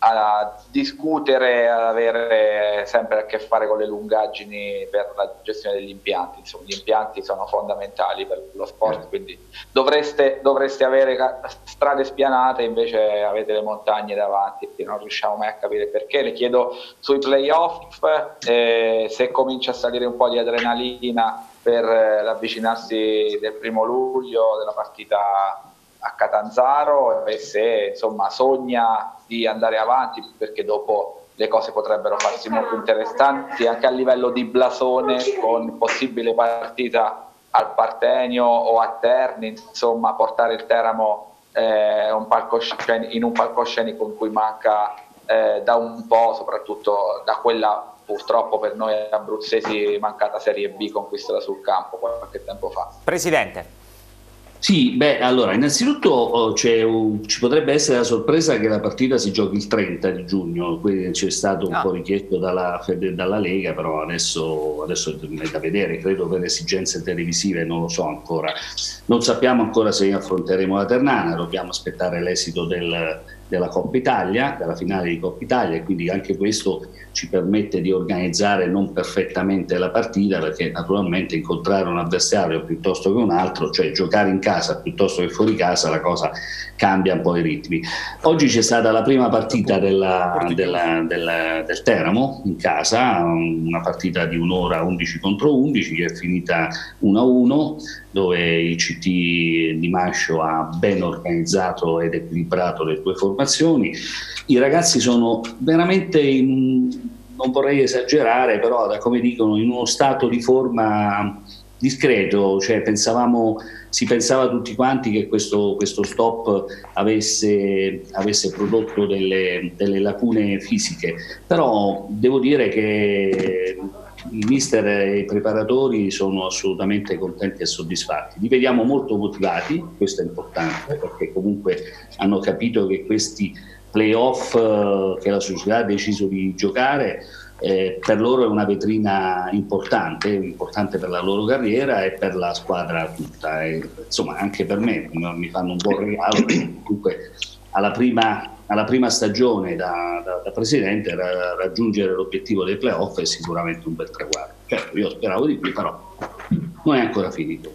a discutere, ad avere sempre a che fare con le lungaggini per la gestione degli impianti. Insomma, gli impianti sono fondamentali per lo sport, quindi dovreste, dovreste avere strade spianate, invece avete le montagne davanti e non riusciamo mai a capire perché. Le chiedo sui playoff eh, se comincia a salire un po' di adrenalina per eh, l'avvicinarsi del primo luglio della partita a Catanzaro e se insomma sogna di andare avanti, perché dopo le cose potrebbero farsi molto interessanti anche a livello di blasone, con possibile partita al Partenio o a Terni, insomma portare il Teramo eh, un palcoscenico, in un palcoscenico in cui manca eh, da un po', soprattutto da quella purtroppo per noi abruzzesi mancata Serie B conquistata sul campo qualche tempo fa. Presidente. Sì, beh, allora, innanzitutto oh, un, ci potrebbe essere la sorpresa che la partita si giochi il trenta di giugno, quindi c'è stato un no. po' richiesto dalla, dalla Lega, però adesso, adesso è da vedere, credo per esigenze televisive, non lo so ancora. Non sappiamo ancora se affronteremo la Ternana, dobbiamo aspettare l'esito del, della Coppa Italia, della finale di Coppa Italia, e quindi anche questo ci permette di organizzare non perfettamente la partita, perché naturalmente incontrare un avversario piuttosto che un altro, cioè giocare in casa piuttosto che fuori casa, la cosa cambia un po' i ritmi. Oggi c'è stata la prima partita della, della, della, del Teramo in casa, una partita di un'ora undici contro undici che è finita uno a uno, dove il C T di Mascio ha ben organizzato ed equilibrato le due formazioni. I ragazzi sono veramente in, non vorrei esagerare, però da come dicono in uno stato di forma discreto, cioè pensavamo, si pensava tutti quanti che questo, questo stop avesse, avesse prodotto delle, delle lacune fisiche, però devo dire che il mister e i preparatori sono assolutamente contenti e soddisfatti. Li vediamo molto motivati, questo è importante, perché comunque hanno capito che questi playoff eh, che la società ha deciso di giocare eh, per loro è una vetrina importante, importante per la loro carriera e per la squadra tutta, e, insomma anche per me mi fanno un buon regalo, comunque alla prima, alla prima stagione da, da, da presidente ra, raggiungere l'obiettivo dei playoff è sicuramente un bel traguardo. Certo, io speravo di più, però non è ancora finito.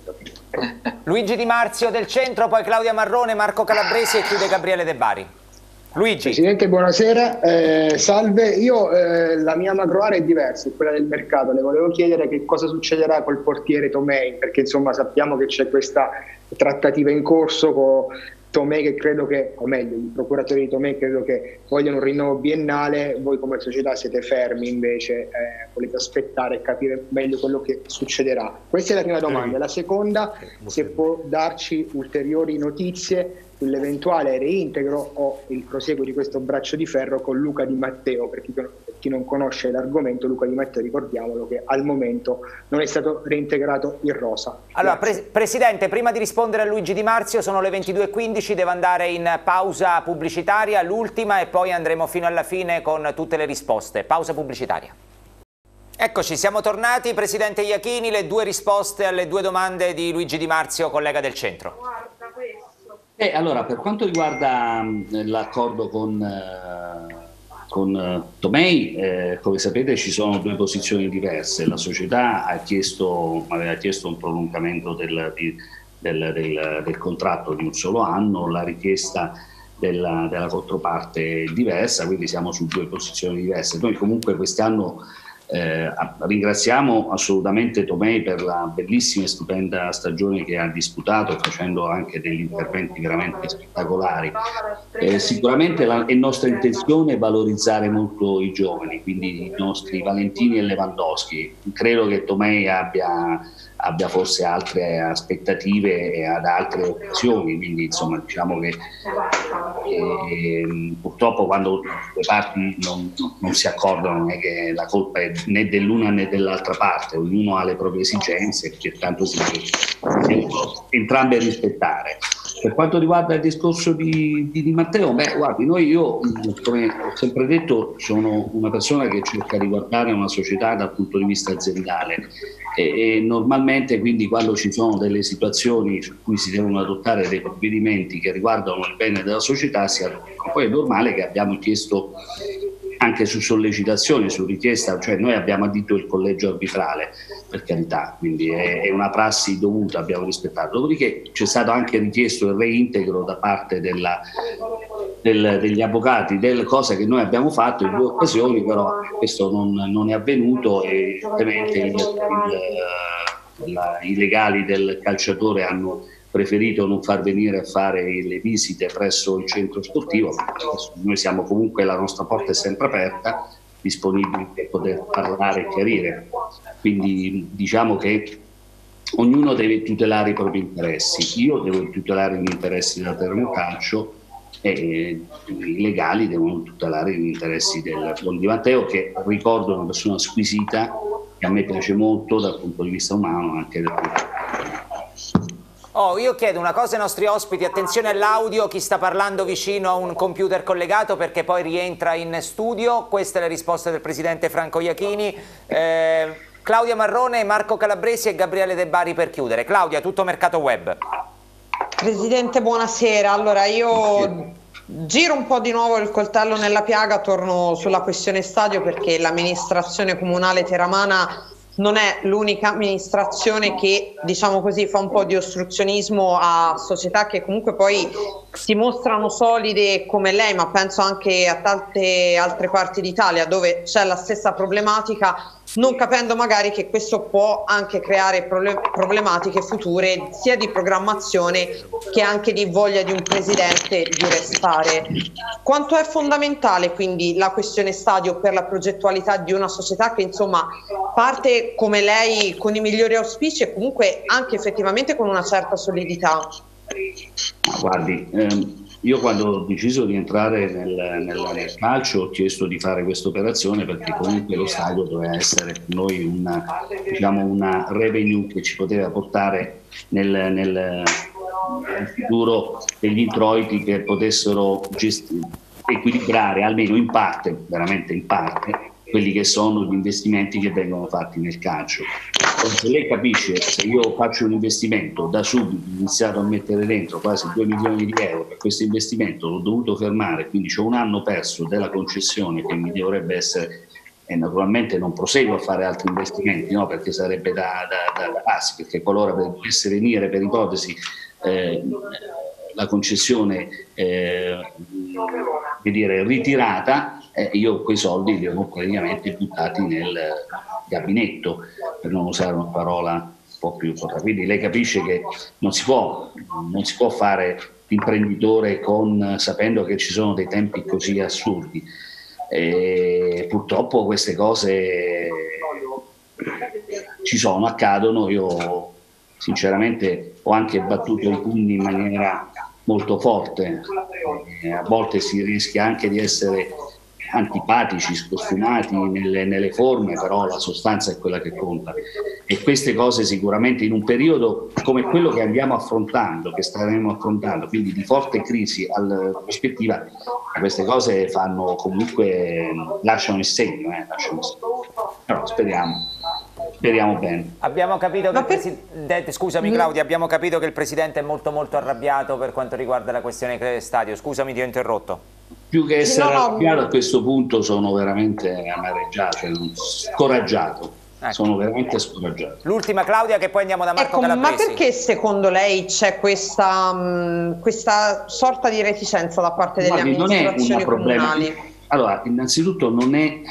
Luigi Di Marzio del Centro, poi Claudia Marrone, Marco Calabresi e chiude Gabriele De Bari. Luigi. Presidente, buonasera, eh, salve. Io eh, la mia macro area è diversa, è quella del mercato. Le volevo chiedere che cosa succederà col portiere Tomei, perché insomma sappiamo che c'è questa trattativa in corso con Tomei, che credo che, o meglio, i procuratori di Tomei credo che vogliono un rinnovo biennale. Voi come società siete fermi, invece eh, volete aspettare e capire meglio quello che succederà. Questa è la prima domanda. La seconda, se può darci ulteriori notizie sull'eventuale reintegro o il proseguo di questo braccio di ferro con Luca Di Matteo. Per chi, per chi non conosce l'argomento, Luca Di Matteo, ricordiamolo che al momento non è stato reintegrato in rosa. Allora, pre Presidente, prima di rispondere a Luigi Di Marzio, sono le ventidue e quindici, devo andare in pausa pubblicitaria, l'ultima, e poi andremo fino alla fine con tutte le risposte. Pausa pubblicitaria. Eccoci, siamo tornati. Presidente Iachini, le due risposte alle due domande di Luigi Di Marzio, collega del Centro. Guarda questo. Eh, allora, per quanto riguarda l'accordo con, eh, con eh, Tomei, eh, come sapete ci sono due posizioni diverse. La società ha chiesto, aveva chiesto un prolungamento del, di, del, del, del contratto di un solo anno, la richiesta della, della controparte è diversa, quindi siamo su due posizioni diverse. Noi comunque quest'anno Eh, ringraziamo assolutamente Tomei per la bellissima e stupenda stagione che ha disputato, facendo anche degli interventi veramente spettacolari. Eh, sicuramente la, è nostra intenzione valorizzare molto i giovani, quindi i nostri Valentini e Lewandowski. Credo che Tomei abbia, abbia forse altre aspettative e ad altre occasioni, quindi insomma diciamo che eh, purtroppo quando le parti non, non si accordano non è che la colpa è né dell'una né dell'altra parte, ognuno ha le proprie esigenze e pertanto si deve entrambe rispettare. Per quanto riguarda il discorso di, di, di Matteo, beh guardi, noi io come ho sempre detto sono una persona che cerca di guardare una società dal punto di vista aziendale e, e normalmente quindi quando ci sono delle situazioni su cui si devono adottare dei provvedimenti che riguardano il bene della società si adottano. Poi è normale che abbiamo chiesto anche su sollecitazione, su richiesta, cioè noi abbiamo addito il collegio arbitrale, per carità, quindi è, è una prassi dovuta, abbiamo rispettato. Dopodiché c'è stato anche richiesto il reintegro da parte della, del, degli avvocati, del, cosa che noi abbiamo fatto in due occasioni, però questo non, non è avvenuto e ovviamente il, il, la, i legali del calciatore hanno preferito non far venire a fare le visite presso il centro sportivo. Noi siamo comunque, la nostra porta è sempre aperta, disponibili per poter parlare e chiarire. Quindi diciamo che ognuno deve tutelare i propri interessi. Io devo tutelare gli interessi della Teramo Calcio e i legali devono tutelare gli interessi del buon Di Matteo, che ricordo è una persona squisita, che a me piace molto dal punto di vista umano, anche dal punto di vista. Oh, io chiedo una cosa ai nostri ospiti, attenzione all'audio, chi sta parlando vicino a un computer collegato perché poi rientra in studio. Queste le risposte del presidente Franco Iachini. Eh, Claudia Marrone, Marco Calabresi e Gabriele De Bari per chiudere. Claudia, tutto Mercato Web. Presidente, buonasera. Allora io giro un po' di nuovo il coltello nella piaga, torno sulla questione stadio perché l'amministrazione comunale teramana non è l'unica amministrazione che, diciamo così, fa un po' di ostruzionismo a società che comunque poi si mostrano solide come lei, ma penso anche a tante altre parti d'Italia dove c'è la stessa problematica, non capendo magari che questo può anche creare problematiche future sia di programmazione che anche di voglia di un presidente di restare. Quanto è fondamentale quindi la questione stadio per la progettualità di una società che insomma parte come lei con i migliori auspici e comunque anche effettivamente con una certa solidità? Ma guardi, ehm, io quando ho deciso di entrare nel, nel, nel calcio ho chiesto di fare questa operazione perché comunque lo stadio doveva essere per noi una, diciamo, una revenue che ci poteva portare nel, nel, nel futuro degli introiti che potessero gestire, equilibrare almeno in parte, veramente in parte, quelli che sono gli investimenti che vengono fatti nel calcio. Se lei capisce, se io faccio un investimento da subito, ho iniziato a mettere dentro quasi due milioni di euro per questo investimento, l'ho dovuto fermare, quindi c'ho un anno perso della concessione che mi dovrebbe essere, e naturalmente non proseguo a fare altri investimenti, no? Perché sarebbe da, da, da, da passi, perché qualora dovesse venire per ipotesi eh, la concessione eh, dire, ritirata, eh, io quei soldi li ho praticamente buttati nel gabinetto, per non usare una parola un po' più corta. Quindi lei capisce che non si può, non si può fare l'imprenditore con, sapendo che ci sono dei tempi così assurdi. E purtroppo queste cose ci sono, accadono. Io sinceramente ho anche battuto i pugni in maniera molto forte, e a volte si rischia anche di essere antipatici, scostumati nelle, nelle forme, però la sostanza è quella che conta. E queste cose sicuramente in un periodo come quello che andiamo affrontando, che staremo affrontando, quindi di forte crisi alla prospettiva, queste cose fanno comunque, lasciano il segno, eh, lasciano il segno. Però speriamo. Speriamo bene. Abbiamo capito che il presidente, scusami Claudia, abbiamo capito che il presidente è molto molto arrabbiato per quanto riguarda la questione stadio. Scusami, ti ho interrotto. Più che essere no, no. arrabbiato a questo punto sono veramente amareggiato, cioè, scoraggiato. Ecco. Sono veramente scoraggiato. L'ultima Claudia, che poi andiamo da Marco ecco, Calabresi. Ma perché secondo lei c'è questa, mh, questa sorta di reticenza da parte delle Guardi, amministrazioni non è un problema. comunali? Allora, innanzitutto non è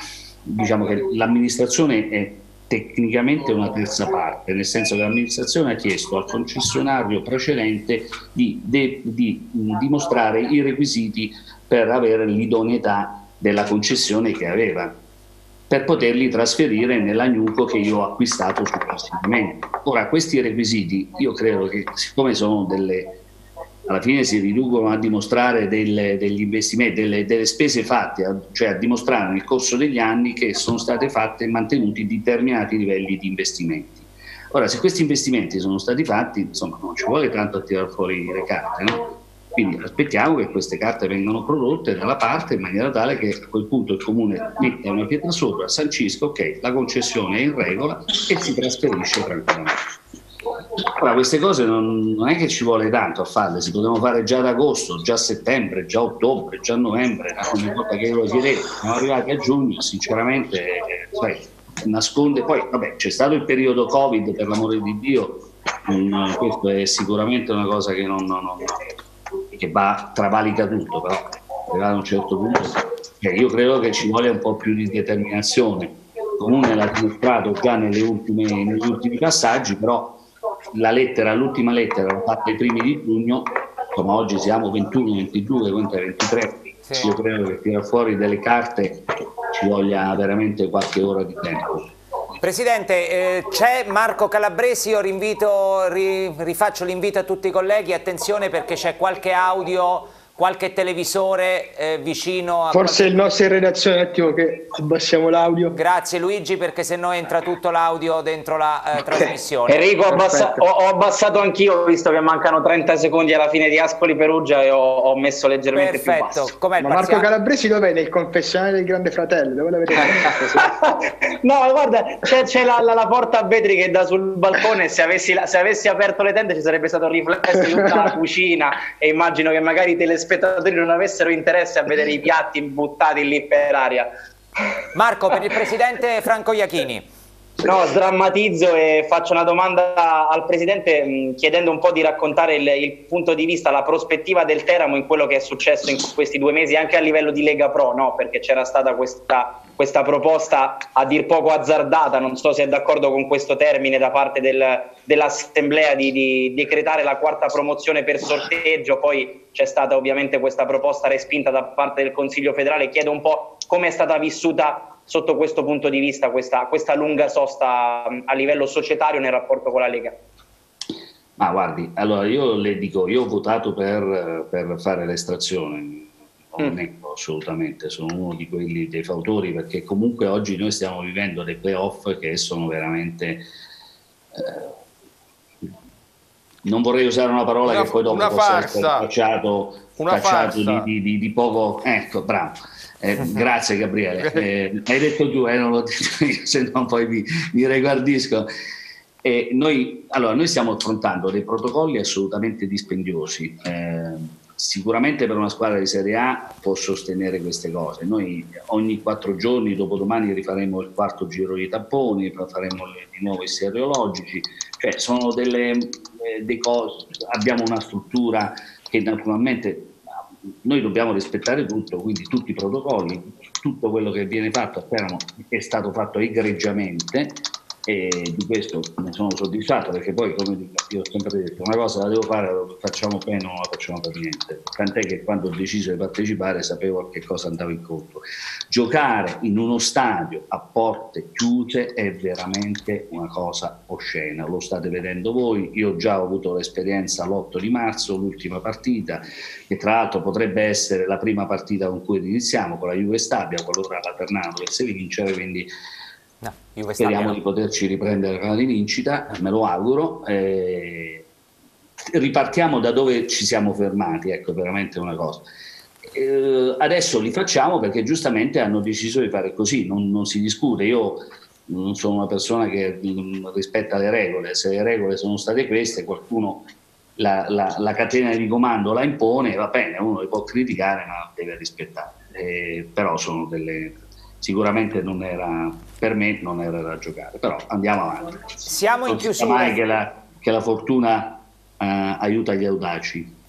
diciamo che l'amministrazione è tecnicamente una terza parte, nel senso che l'amministrazione ha chiesto al concessionario precedente di, de, di dimostrare i requisiti per avere l'idoneità della concessione che aveva, per poterli trasferire nella Gnuco che io ho acquistato successivamente. Ora, questi requisiti io credo che, siccome sono delle, alla fine si riducono a dimostrare delle, degli investimenti, delle, delle spese fatte, a, cioè a dimostrare nel corso degli anni che sono state fatte e mantenuti determinati livelli di investimenti. Ora, se questi investimenti sono stati fatti, insomma, non ci vuole tanto a tirare fuori le carte, no? Quindi aspettiamo che queste carte vengano prodotte dalla parte in maniera tale che a quel punto il Comune metta una pietra sopra, sancisca, ok, la concessione è in regola e si trasferisce tranquillamente. Ora, queste cose non, non è che ci vuole tanto a farle, si potevano fare già ad agosto, già a settembre, già a ottobre, già a novembre, ogni volta che lo si vede. Siamo arrivati a giugno, sinceramente, eh, sai, nasconde. Poi, vabbè, c'è stato il periodo Covid, per l'amore di Dio, um, questo è sicuramente una cosa che non... non, non che va, travalica tutto, però arrivato a un certo punto eh, io credo che ci vuole un po' più di determinazione. Il Comune l'ha dimostrato già nelle ultime, negli ultimi passaggi, però la lettera, l'ultima lettera l'ha fatta ai primi di giugno, come oggi siamo ventuno, ventidue, ventitré, sì. Io credo che tirare fuori delle carte ci voglia veramente qualche ora di tempo. Presidente, eh, c'è Marco Calabresi, io rinvito, ri, rifaccio l'invito a tutti i colleghi, attenzione perché c'è qualche audio, qualche televisore eh, vicino a... Forse qualche... il nostro in redazione, un attimo che abbassiamo l'audio. Grazie Luigi, perché se no entra tutto l'audio dentro la eh, trasmissione. Enrico, abbassa, ho, ho abbassato anch'io, visto che mancano trenta secondi alla fine di Ascoli Perugia e ho, ho messo leggermente Perfetto. più basso. Com'è il Ma Marco Calabresi dov'è? Nel confessionale del Grande Fratello? Dove l'avete No, guarda, c'è la, la, la porta a vetri che dà sul balcone, se avessi, se avessi aperto le tende ci sarebbe stato un riflesso di tutta la cucina e immagino che magari i telespettatori non avessero interesse a vedere i piatti buttati lì per aria. Marco, per il presidente Franco Iachini. No, sdrammatizzo e faccio una domanda al presidente mh, chiedendo un po' di raccontare il, il punto di vista, la prospettiva del Teramo in quello che è successo in questi due mesi anche a livello di Lega Pro, no? Perché c'era stata questa, questa proposta a dir poco azzardata, non so se è d'accordo con questo termine, da parte del, dell'Assemblea di, di decretare la quarta promozione per sorteggio, poi c'è stata ovviamente questa proposta respinta da parte del Consiglio federale. Chiedo un po' come è stata vissuta sotto questo punto di vista questa, questa lunga sosta a livello societario nel rapporto con la Lega. Ma guardi, allora io le dico, io ho votato per, per fare l'estrazione, non mm. nego assolutamente, sono uno di quelli dei fautori, perché comunque oggi noi stiamo vivendo dei playoff che sono veramente... Eh, non vorrei usare una parola una, che poi dopo possa essere cacciato, cacciato di, di, di, di poco... Ecco, bravo. Eh, grazie Gabriele, eh, hai detto tu, eh, non l'ho detto io, se no poi mi, mi riguardisco. Eh, noi, allora, noi stiamo affrontando dei protocolli assolutamente dispendiosi, eh, sicuramente per una squadra di Serie A può sostenere queste cose. Noi ogni quattro giorni, dopodomani rifaremo il quarto giro di tapponi, faremo di nuovo i serologici, cioè sono delle, eh, dei cose, abbiamo una struttura che naturalmente... Noi dobbiamo rispettare tutto, quindi tutti i protocolli, tutto quello che viene fatto a Teramo è stato fatto egregiamente e di questo ne sono soddisfatto, perché poi, come dico, io ho sempre detto, una cosa la devo fare, la facciamo bene, non la facciamo per niente, tant'è che quando ho deciso di partecipare sapevo a che cosa andavo incontro. Giocare in uno stadio a porte chiuse è veramente una cosa oscena, lo state vedendo voi, io già ho avuto l'esperienza l'otto di marzo, l'ultima partita, che tra l'altro potrebbe essere la prima partita con cui iniziamo, con la Juve Stabia, qualora la Ternana dovesse vincere, quindi no, speriamo di poterci riprendere la rivincita, me lo auguro. Eh, ripartiamo da dove ci siamo fermati, ecco, veramente una cosa. Eh, adesso li facciamo perché giustamente hanno deciso di fare così, non, non si discute. Io non sono una persona che rispetta le regole, se le regole sono state queste, qualcuno la, la, la catena di comando la impone, va bene, uno le può criticare ma deve rispettare. Eh, però sono delle... Sicuramente non era, per me non era da giocare, però andiamo avanti. Siamo in chiusura. Mai che la, che la fortuna uh, aiuta gli audaci.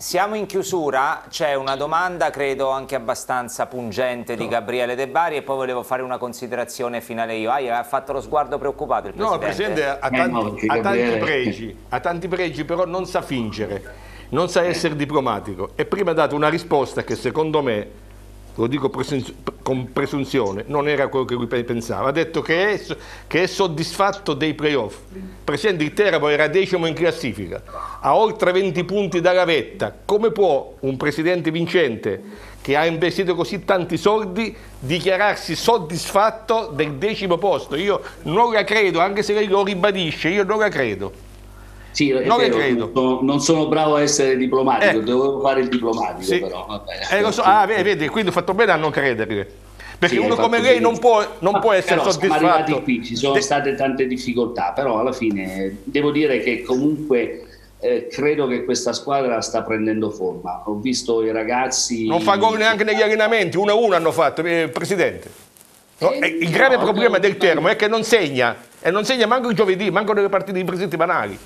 Siamo in chiusura, c'è una domanda credo anche abbastanza pungente di Gabriele De Bari e poi volevo fare una considerazione finale io. Ah, ha fatto lo sguardo preoccupato il Presidente. No, il Presidente ha tanti, ha tanti pregi, ha tanti pregi, però non sa fingere, non sa essere diplomatico e prima ha dato una risposta che secondo me, lo dico con presunzione, non era quello che lui pensava. Ha detto che è, che è soddisfatto dei playoff. Il Presidente di Teramo era decimo in classifica, ha oltre venti punti dalla vetta. Come può un Presidente vincente che ha investito così tanti soldi dichiararsi soddisfatto del decimo posto? Io non la credo, anche se lei lo ribadisce, io non la credo. Sì, è non vero, credo. Non sono, non sono bravo a essere diplomatico, eh, dovevo fare il diplomatico, sì. Però vabbè. Eh, lo so, ah, vedi, quindi ho fatto bene a non crederle. Perché sì, uno come lei non può, non può essere però soddisfatto. Siamo arrivati qui, ci sono De... state tante difficoltà, però alla fine devo dire che comunque eh, credo che questa squadra sta prendendo forma. Ho visto i ragazzi... Non fa gol neanche negli allenamenti, uno a uno hanno fatto, eh, Presidente. No, eh, il grave no, problema no, del Teramo è che non segna, e non segna manco il giovedì, manco nelle partite di presenti banali.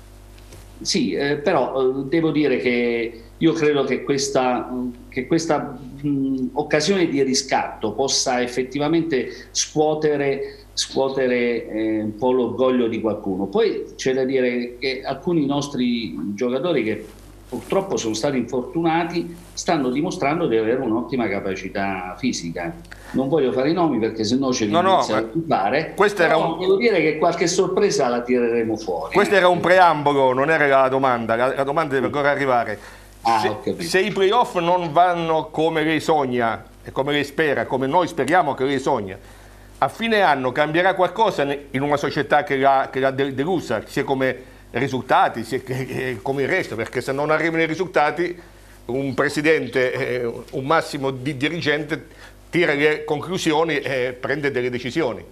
Sì, eh, però eh, devo dire che io credo che questa, che questa mh, occasione di riscatto possa effettivamente scuotere, scuotere eh, un po' l'orgoglio di qualcuno. Poi c'è da dire che alcuni nostri giocatori che purtroppo sono stati infortunati stanno dimostrando di avere un'ottima capacità fisica. Non voglio fare i nomi perché sennò ce li no, inizia no, a turbare, però un... devo dire che qualche sorpresa la tireremo fuori. Questo eh. era un preambolo, non era la domanda, la, la domanda deve ancora arrivare. Ah, se, se i playoff non vanno come lei sogna e come lei spera, come noi speriamo che lei sogna, a fine anno cambierà qualcosa in una società che l'ha, che l'ha delusa, sia come risultati, sia che, che, come il resto, perché se non arrivano i risultati un presidente, eh, un massimo di dirigente tira le conclusioni e prende delle decisioni.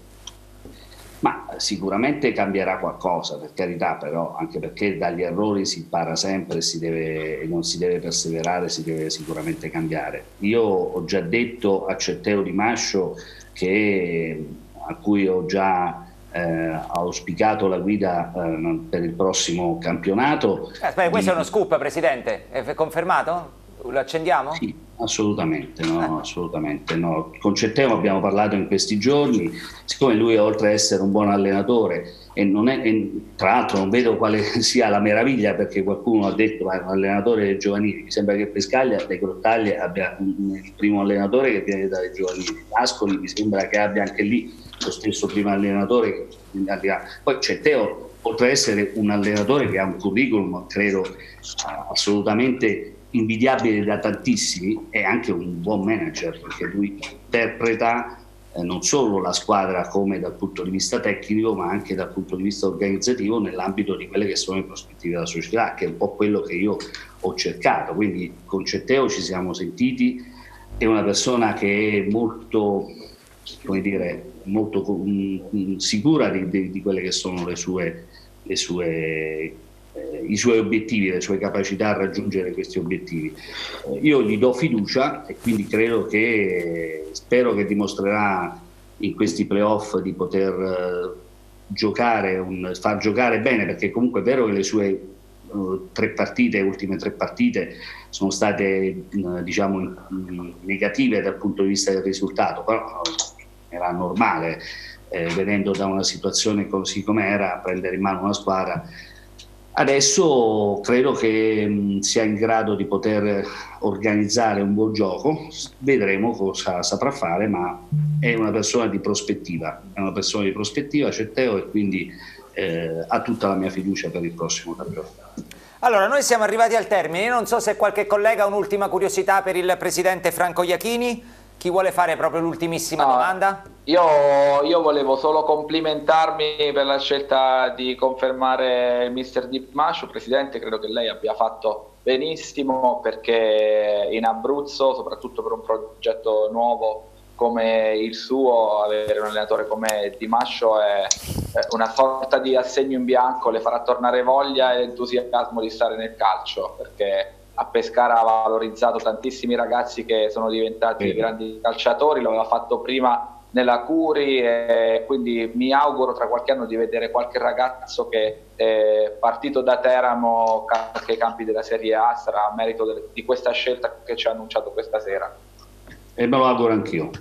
Ma sicuramente cambierà qualcosa, per carità, però anche perché dagli errori si impara sempre, si deve, non si deve perseverare, si deve sicuramente cambiare. Io ho già detto a Cetteo Di Mascio, che, a cui ho già eh, auspicato la guida eh, per il prossimo campionato. Eh, aspetta, questo di... è uno scoop, Presidente, è confermato? Lo accendiamo? Sì, assolutamente, no, eh. assolutamente no. Con Cetteo abbiamo parlato in questi giorni, siccome lui oltre a essere un buon allenatore e, non è, e tra l'altro non vedo quale sia la meraviglia, perché qualcuno ha detto ma è un allenatore giovanile, mi sembra che Pescaglia dai Grottaglie abbia un, il primo allenatore che viene dalle giovanili, Ascoli mi sembra che abbia anche lì lo stesso primo allenatore, poi Cetteo oltre a essere un allenatore che ha un curriculum credo assolutamente invidiabile da tantissimi, è anche un buon manager, perché lui interpreta eh, non solo la squadra come dal punto di vista tecnico ma anche dal punto di vista organizzativo nell'ambito di quelle che sono le prospettive della società, che è un po' quello che io ho cercato. Quindi con Cetteo ci siamo sentiti, è una persona che è molto, come dire, molto um, sicura di, di, di quelle che sono le sue, le sue i suoi obiettivi, le sue capacità a raggiungere questi obiettivi. Io gli do fiducia e quindi credo che, spero che dimostrerà in questi playoff di poter giocare, un, far giocare bene, perché comunque è vero che le sue uh, tre partite, ultime tre partite sono state uh, diciamo uh, negative dal punto di vista del risultato, però uh, era normale, eh, venendo da una situazione così com'era, prendere in mano una squadra. Adesso credo che mh, sia in grado di poter organizzare un buon gioco, vedremo cosa saprà fare, ma è una persona di prospettiva, è una persona di prospettiva, Cetteo, e quindi eh, ha tutta la mia fiducia per il prossimo campionato. Allora, noi siamo arrivati al termine, io non so se qualche collega ha un'ultima curiosità per il Presidente Franco Iachini. Chi vuole fare proprio l'ultimissima no, domanda? Io, io volevo solo complimentarmi per la scelta di confermare il mister Di Mascio. Presidente, credo che lei abbia fatto benissimo, perché in Abruzzo, soprattutto per un progetto nuovo come il suo, avere un allenatore come Di Mascio è una sorta di assegno in bianco, le farà tornare voglia e entusiasmo di stare nel calcio, perché a Pescara ha valorizzato tantissimi ragazzi che sono diventati grandi calciatori, lo aveva fatto prima nella Curi, e quindi mi auguro tra qualche anno di vedere qualche ragazzo che è partito da Teramo calca i campi della Serie A, sarà a merito delle, di questa scelta che ci ha annunciato questa sera. E me lo auguro anch'io.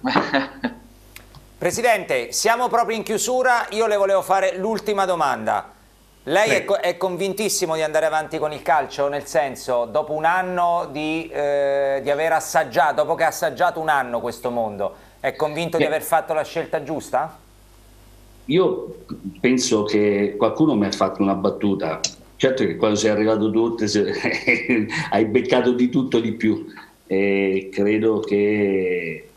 Presidente, siamo proprio in chiusura, io le volevo fare l'ultima domanda. Lei è, co è convintissimo di andare avanti con il calcio? Nel senso, dopo un anno di, eh, di aver assaggiato, dopo che ha assaggiato un anno questo mondo, è convinto di aver fatto la scelta giusta? Io penso che qualcuno mi ha fatto una battuta. Certo che quando sei arrivato tu hai beccato di tutto di più. E credo che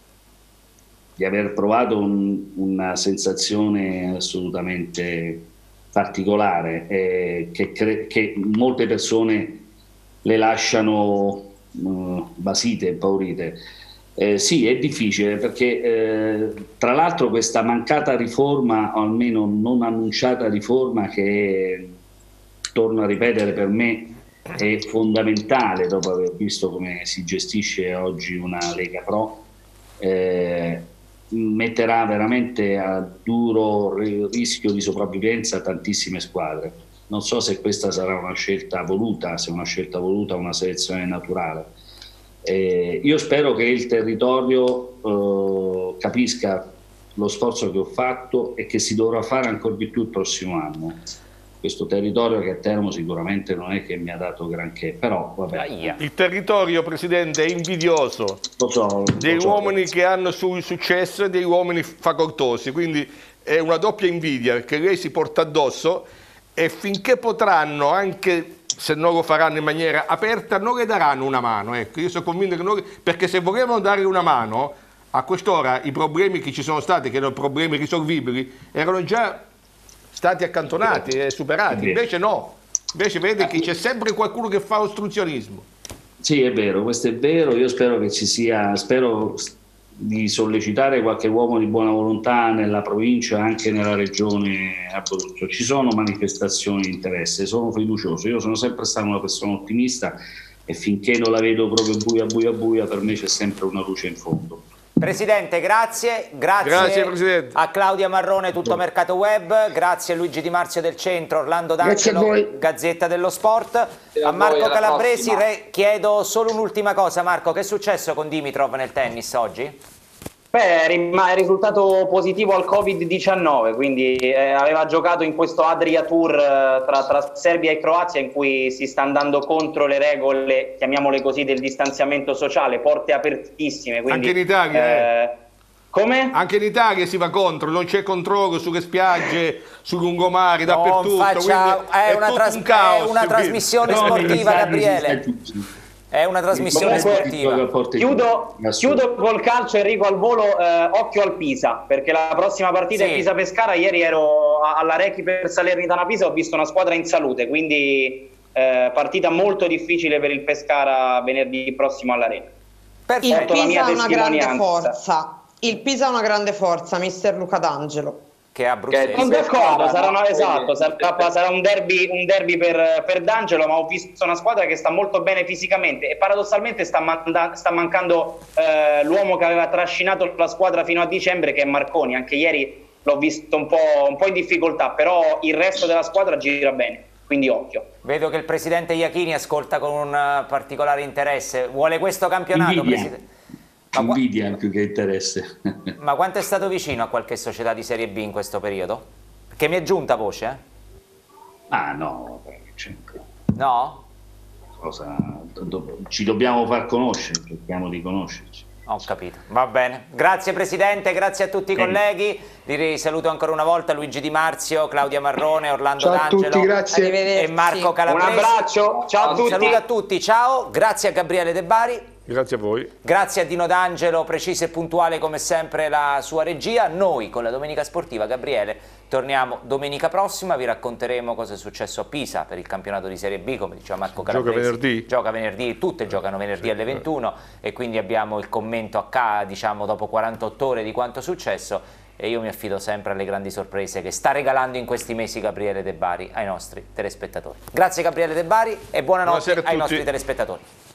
di aver provato un, una sensazione assolutamente particolare, eh, che, che molte persone le lasciano uh, basite, impaurite. Eh, sì, è difficile perché eh, tra l'altro questa mancata riforma, o almeno non annunciata riforma, che torno a ripetere per me è fondamentale dopo aver visto come si gestisce oggi una Lega Pro, eh, metterà veramente a duro rischio di sopravvivenza tantissime squadre. Non so se questa sarà una scelta voluta, se è una scelta voluta o una selezione naturale. Eh, io spero che il territorio eh, capisca lo sforzo che ho fatto e che si dovrà fare ancora di più il prossimo anno. Questo territorio che a Teramo sicuramente non è che mi ha dato granché, però vabbè. Il territorio, Presidente, è invidioso lo so, dei lo so. uomini che hanno sul successo e dei uomini facoltosi, quindi è una doppia invidia che lei si porta addosso, e finché potranno, anche se non lo faranno in maniera aperta, non le daranno una mano. Ecco, io sono convinto che non, perché se volevano dare una mano, a quest'ora i problemi che ci sono stati, che erano problemi risolvibili, erano già stati accantonati e superati. Invece no, invece vede che c'è sempre qualcuno che fa ostruzionismo. Sì, è vero, questo è vero. Io spero che ci sia, spero di sollecitare qualche uomo di buona volontà nella provincia, anche nella regione Abruzzo. Ci sono manifestazioni di interesse, sono fiducioso. Io sono sempre stato una persona ottimista e finché non la vedo proprio buia buia buia, per me c'è sempre una luce in fondo. Presidente, grazie, grazie, grazie Presidente. A Claudia Marrone, Tutto Mercato Web, grazie a Luigi Di Marzio del Centro, Orlando D'Angelo, Gazzetta dello Sport, a, a Marco Calabresi re, chiedo solo un'ultima cosa. Marco, che è successo con Dimitrov nel tennis oggi? Beh, è risultato positivo al Covid diciannove, quindi eh, aveva giocato in questo Adria Tour eh, tra, tra Serbia e Croazia, in cui si sta andando contro le regole, chiamiamole così, del distanziamento sociale, porte apertissime. Quindi, anche in Italia, eh, come? Anche in Italia si va contro, non c'è controllo sulle spiagge, sui lungomari, non dappertutto. Faccia, è, è, una, tras un caos, è una trasmissione sportiva, Gabriele. È una trasmissione sportiva. Chiudo, chiudo col calcio, Enrico, al volo, eh, occhio al Pisa, perché la prossima partita sì. è Pisa-Pescara. Ieri ero alla Recchi per Salernitana-Pisa, ho visto una squadra in salute, quindi eh, partita molto difficile per il Pescara venerdì prossimo all'Arena. Il Pisa ha una grande forza, il Pisa ha una grande forza, mister Luca D'Angelo. Che a Bruxelles. Sono d'accordo, sarà, una, esatto, sarà, sarà un derby, un derby per, per D'Angelo, ma ho visto una squadra che sta molto bene fisicamente e paradossalmente sta, manda, sta mancando eh, l'uomo che aveva trascinato la squadra fino a dicembre, che è Marconi. Anche ieri l'ho visto un po', un po' in difficoltà, però il resto della squadra gira bene, quindi occhio. Vedo che il presidente Iachini ascolta con un particolare interesse. Vuole questo campionato, Invidia. Presidente? Invidia più che interesse. Ma quanto è stato vicino a qualche società di Serie B in questo periodo? Perché mi è giunta voce, eh? Ah no, no? Cosa, do, ci dobbiamo far conoscere, cerchiamo di conoscerci. Ho capito, va bene. Grazie Presidente, grazie a tutti i colleghi. Li saluto ancora una volta: Luigi Di Marzio, Claudia Marrone, Orlando D'Angelo, tutti, grazie. E Marco Calabresi. Un abbraccio, ciao a tutti. Un saluto a tutti, ciao. Grazie a Gabriele De Bari. Grazie a voi. Grazie a Dino D'Angelo, preciso e puntuale come sempre la sua regia. Noi con la Domenica Sportiva, Gabriele, torniamo domenica prossima, vi racconteremo cosa è successo a Pisa per il campionato di Serie B, come diceva Marco Calabresi. Gioca venerdì. Gioca venerdì, tutte giocano venerdì alle ventuno e quindi abbiamo il commento a K, diciamo, dopo quarantotto ore di quanto è successo, e io mi affido sempre alle grandi sorprese che sta regalando in questi mesi Gabriele De Bari ai nostri telespettatori. Grazie Gabriele De Bari e buonanotte ai nostri telespettatori.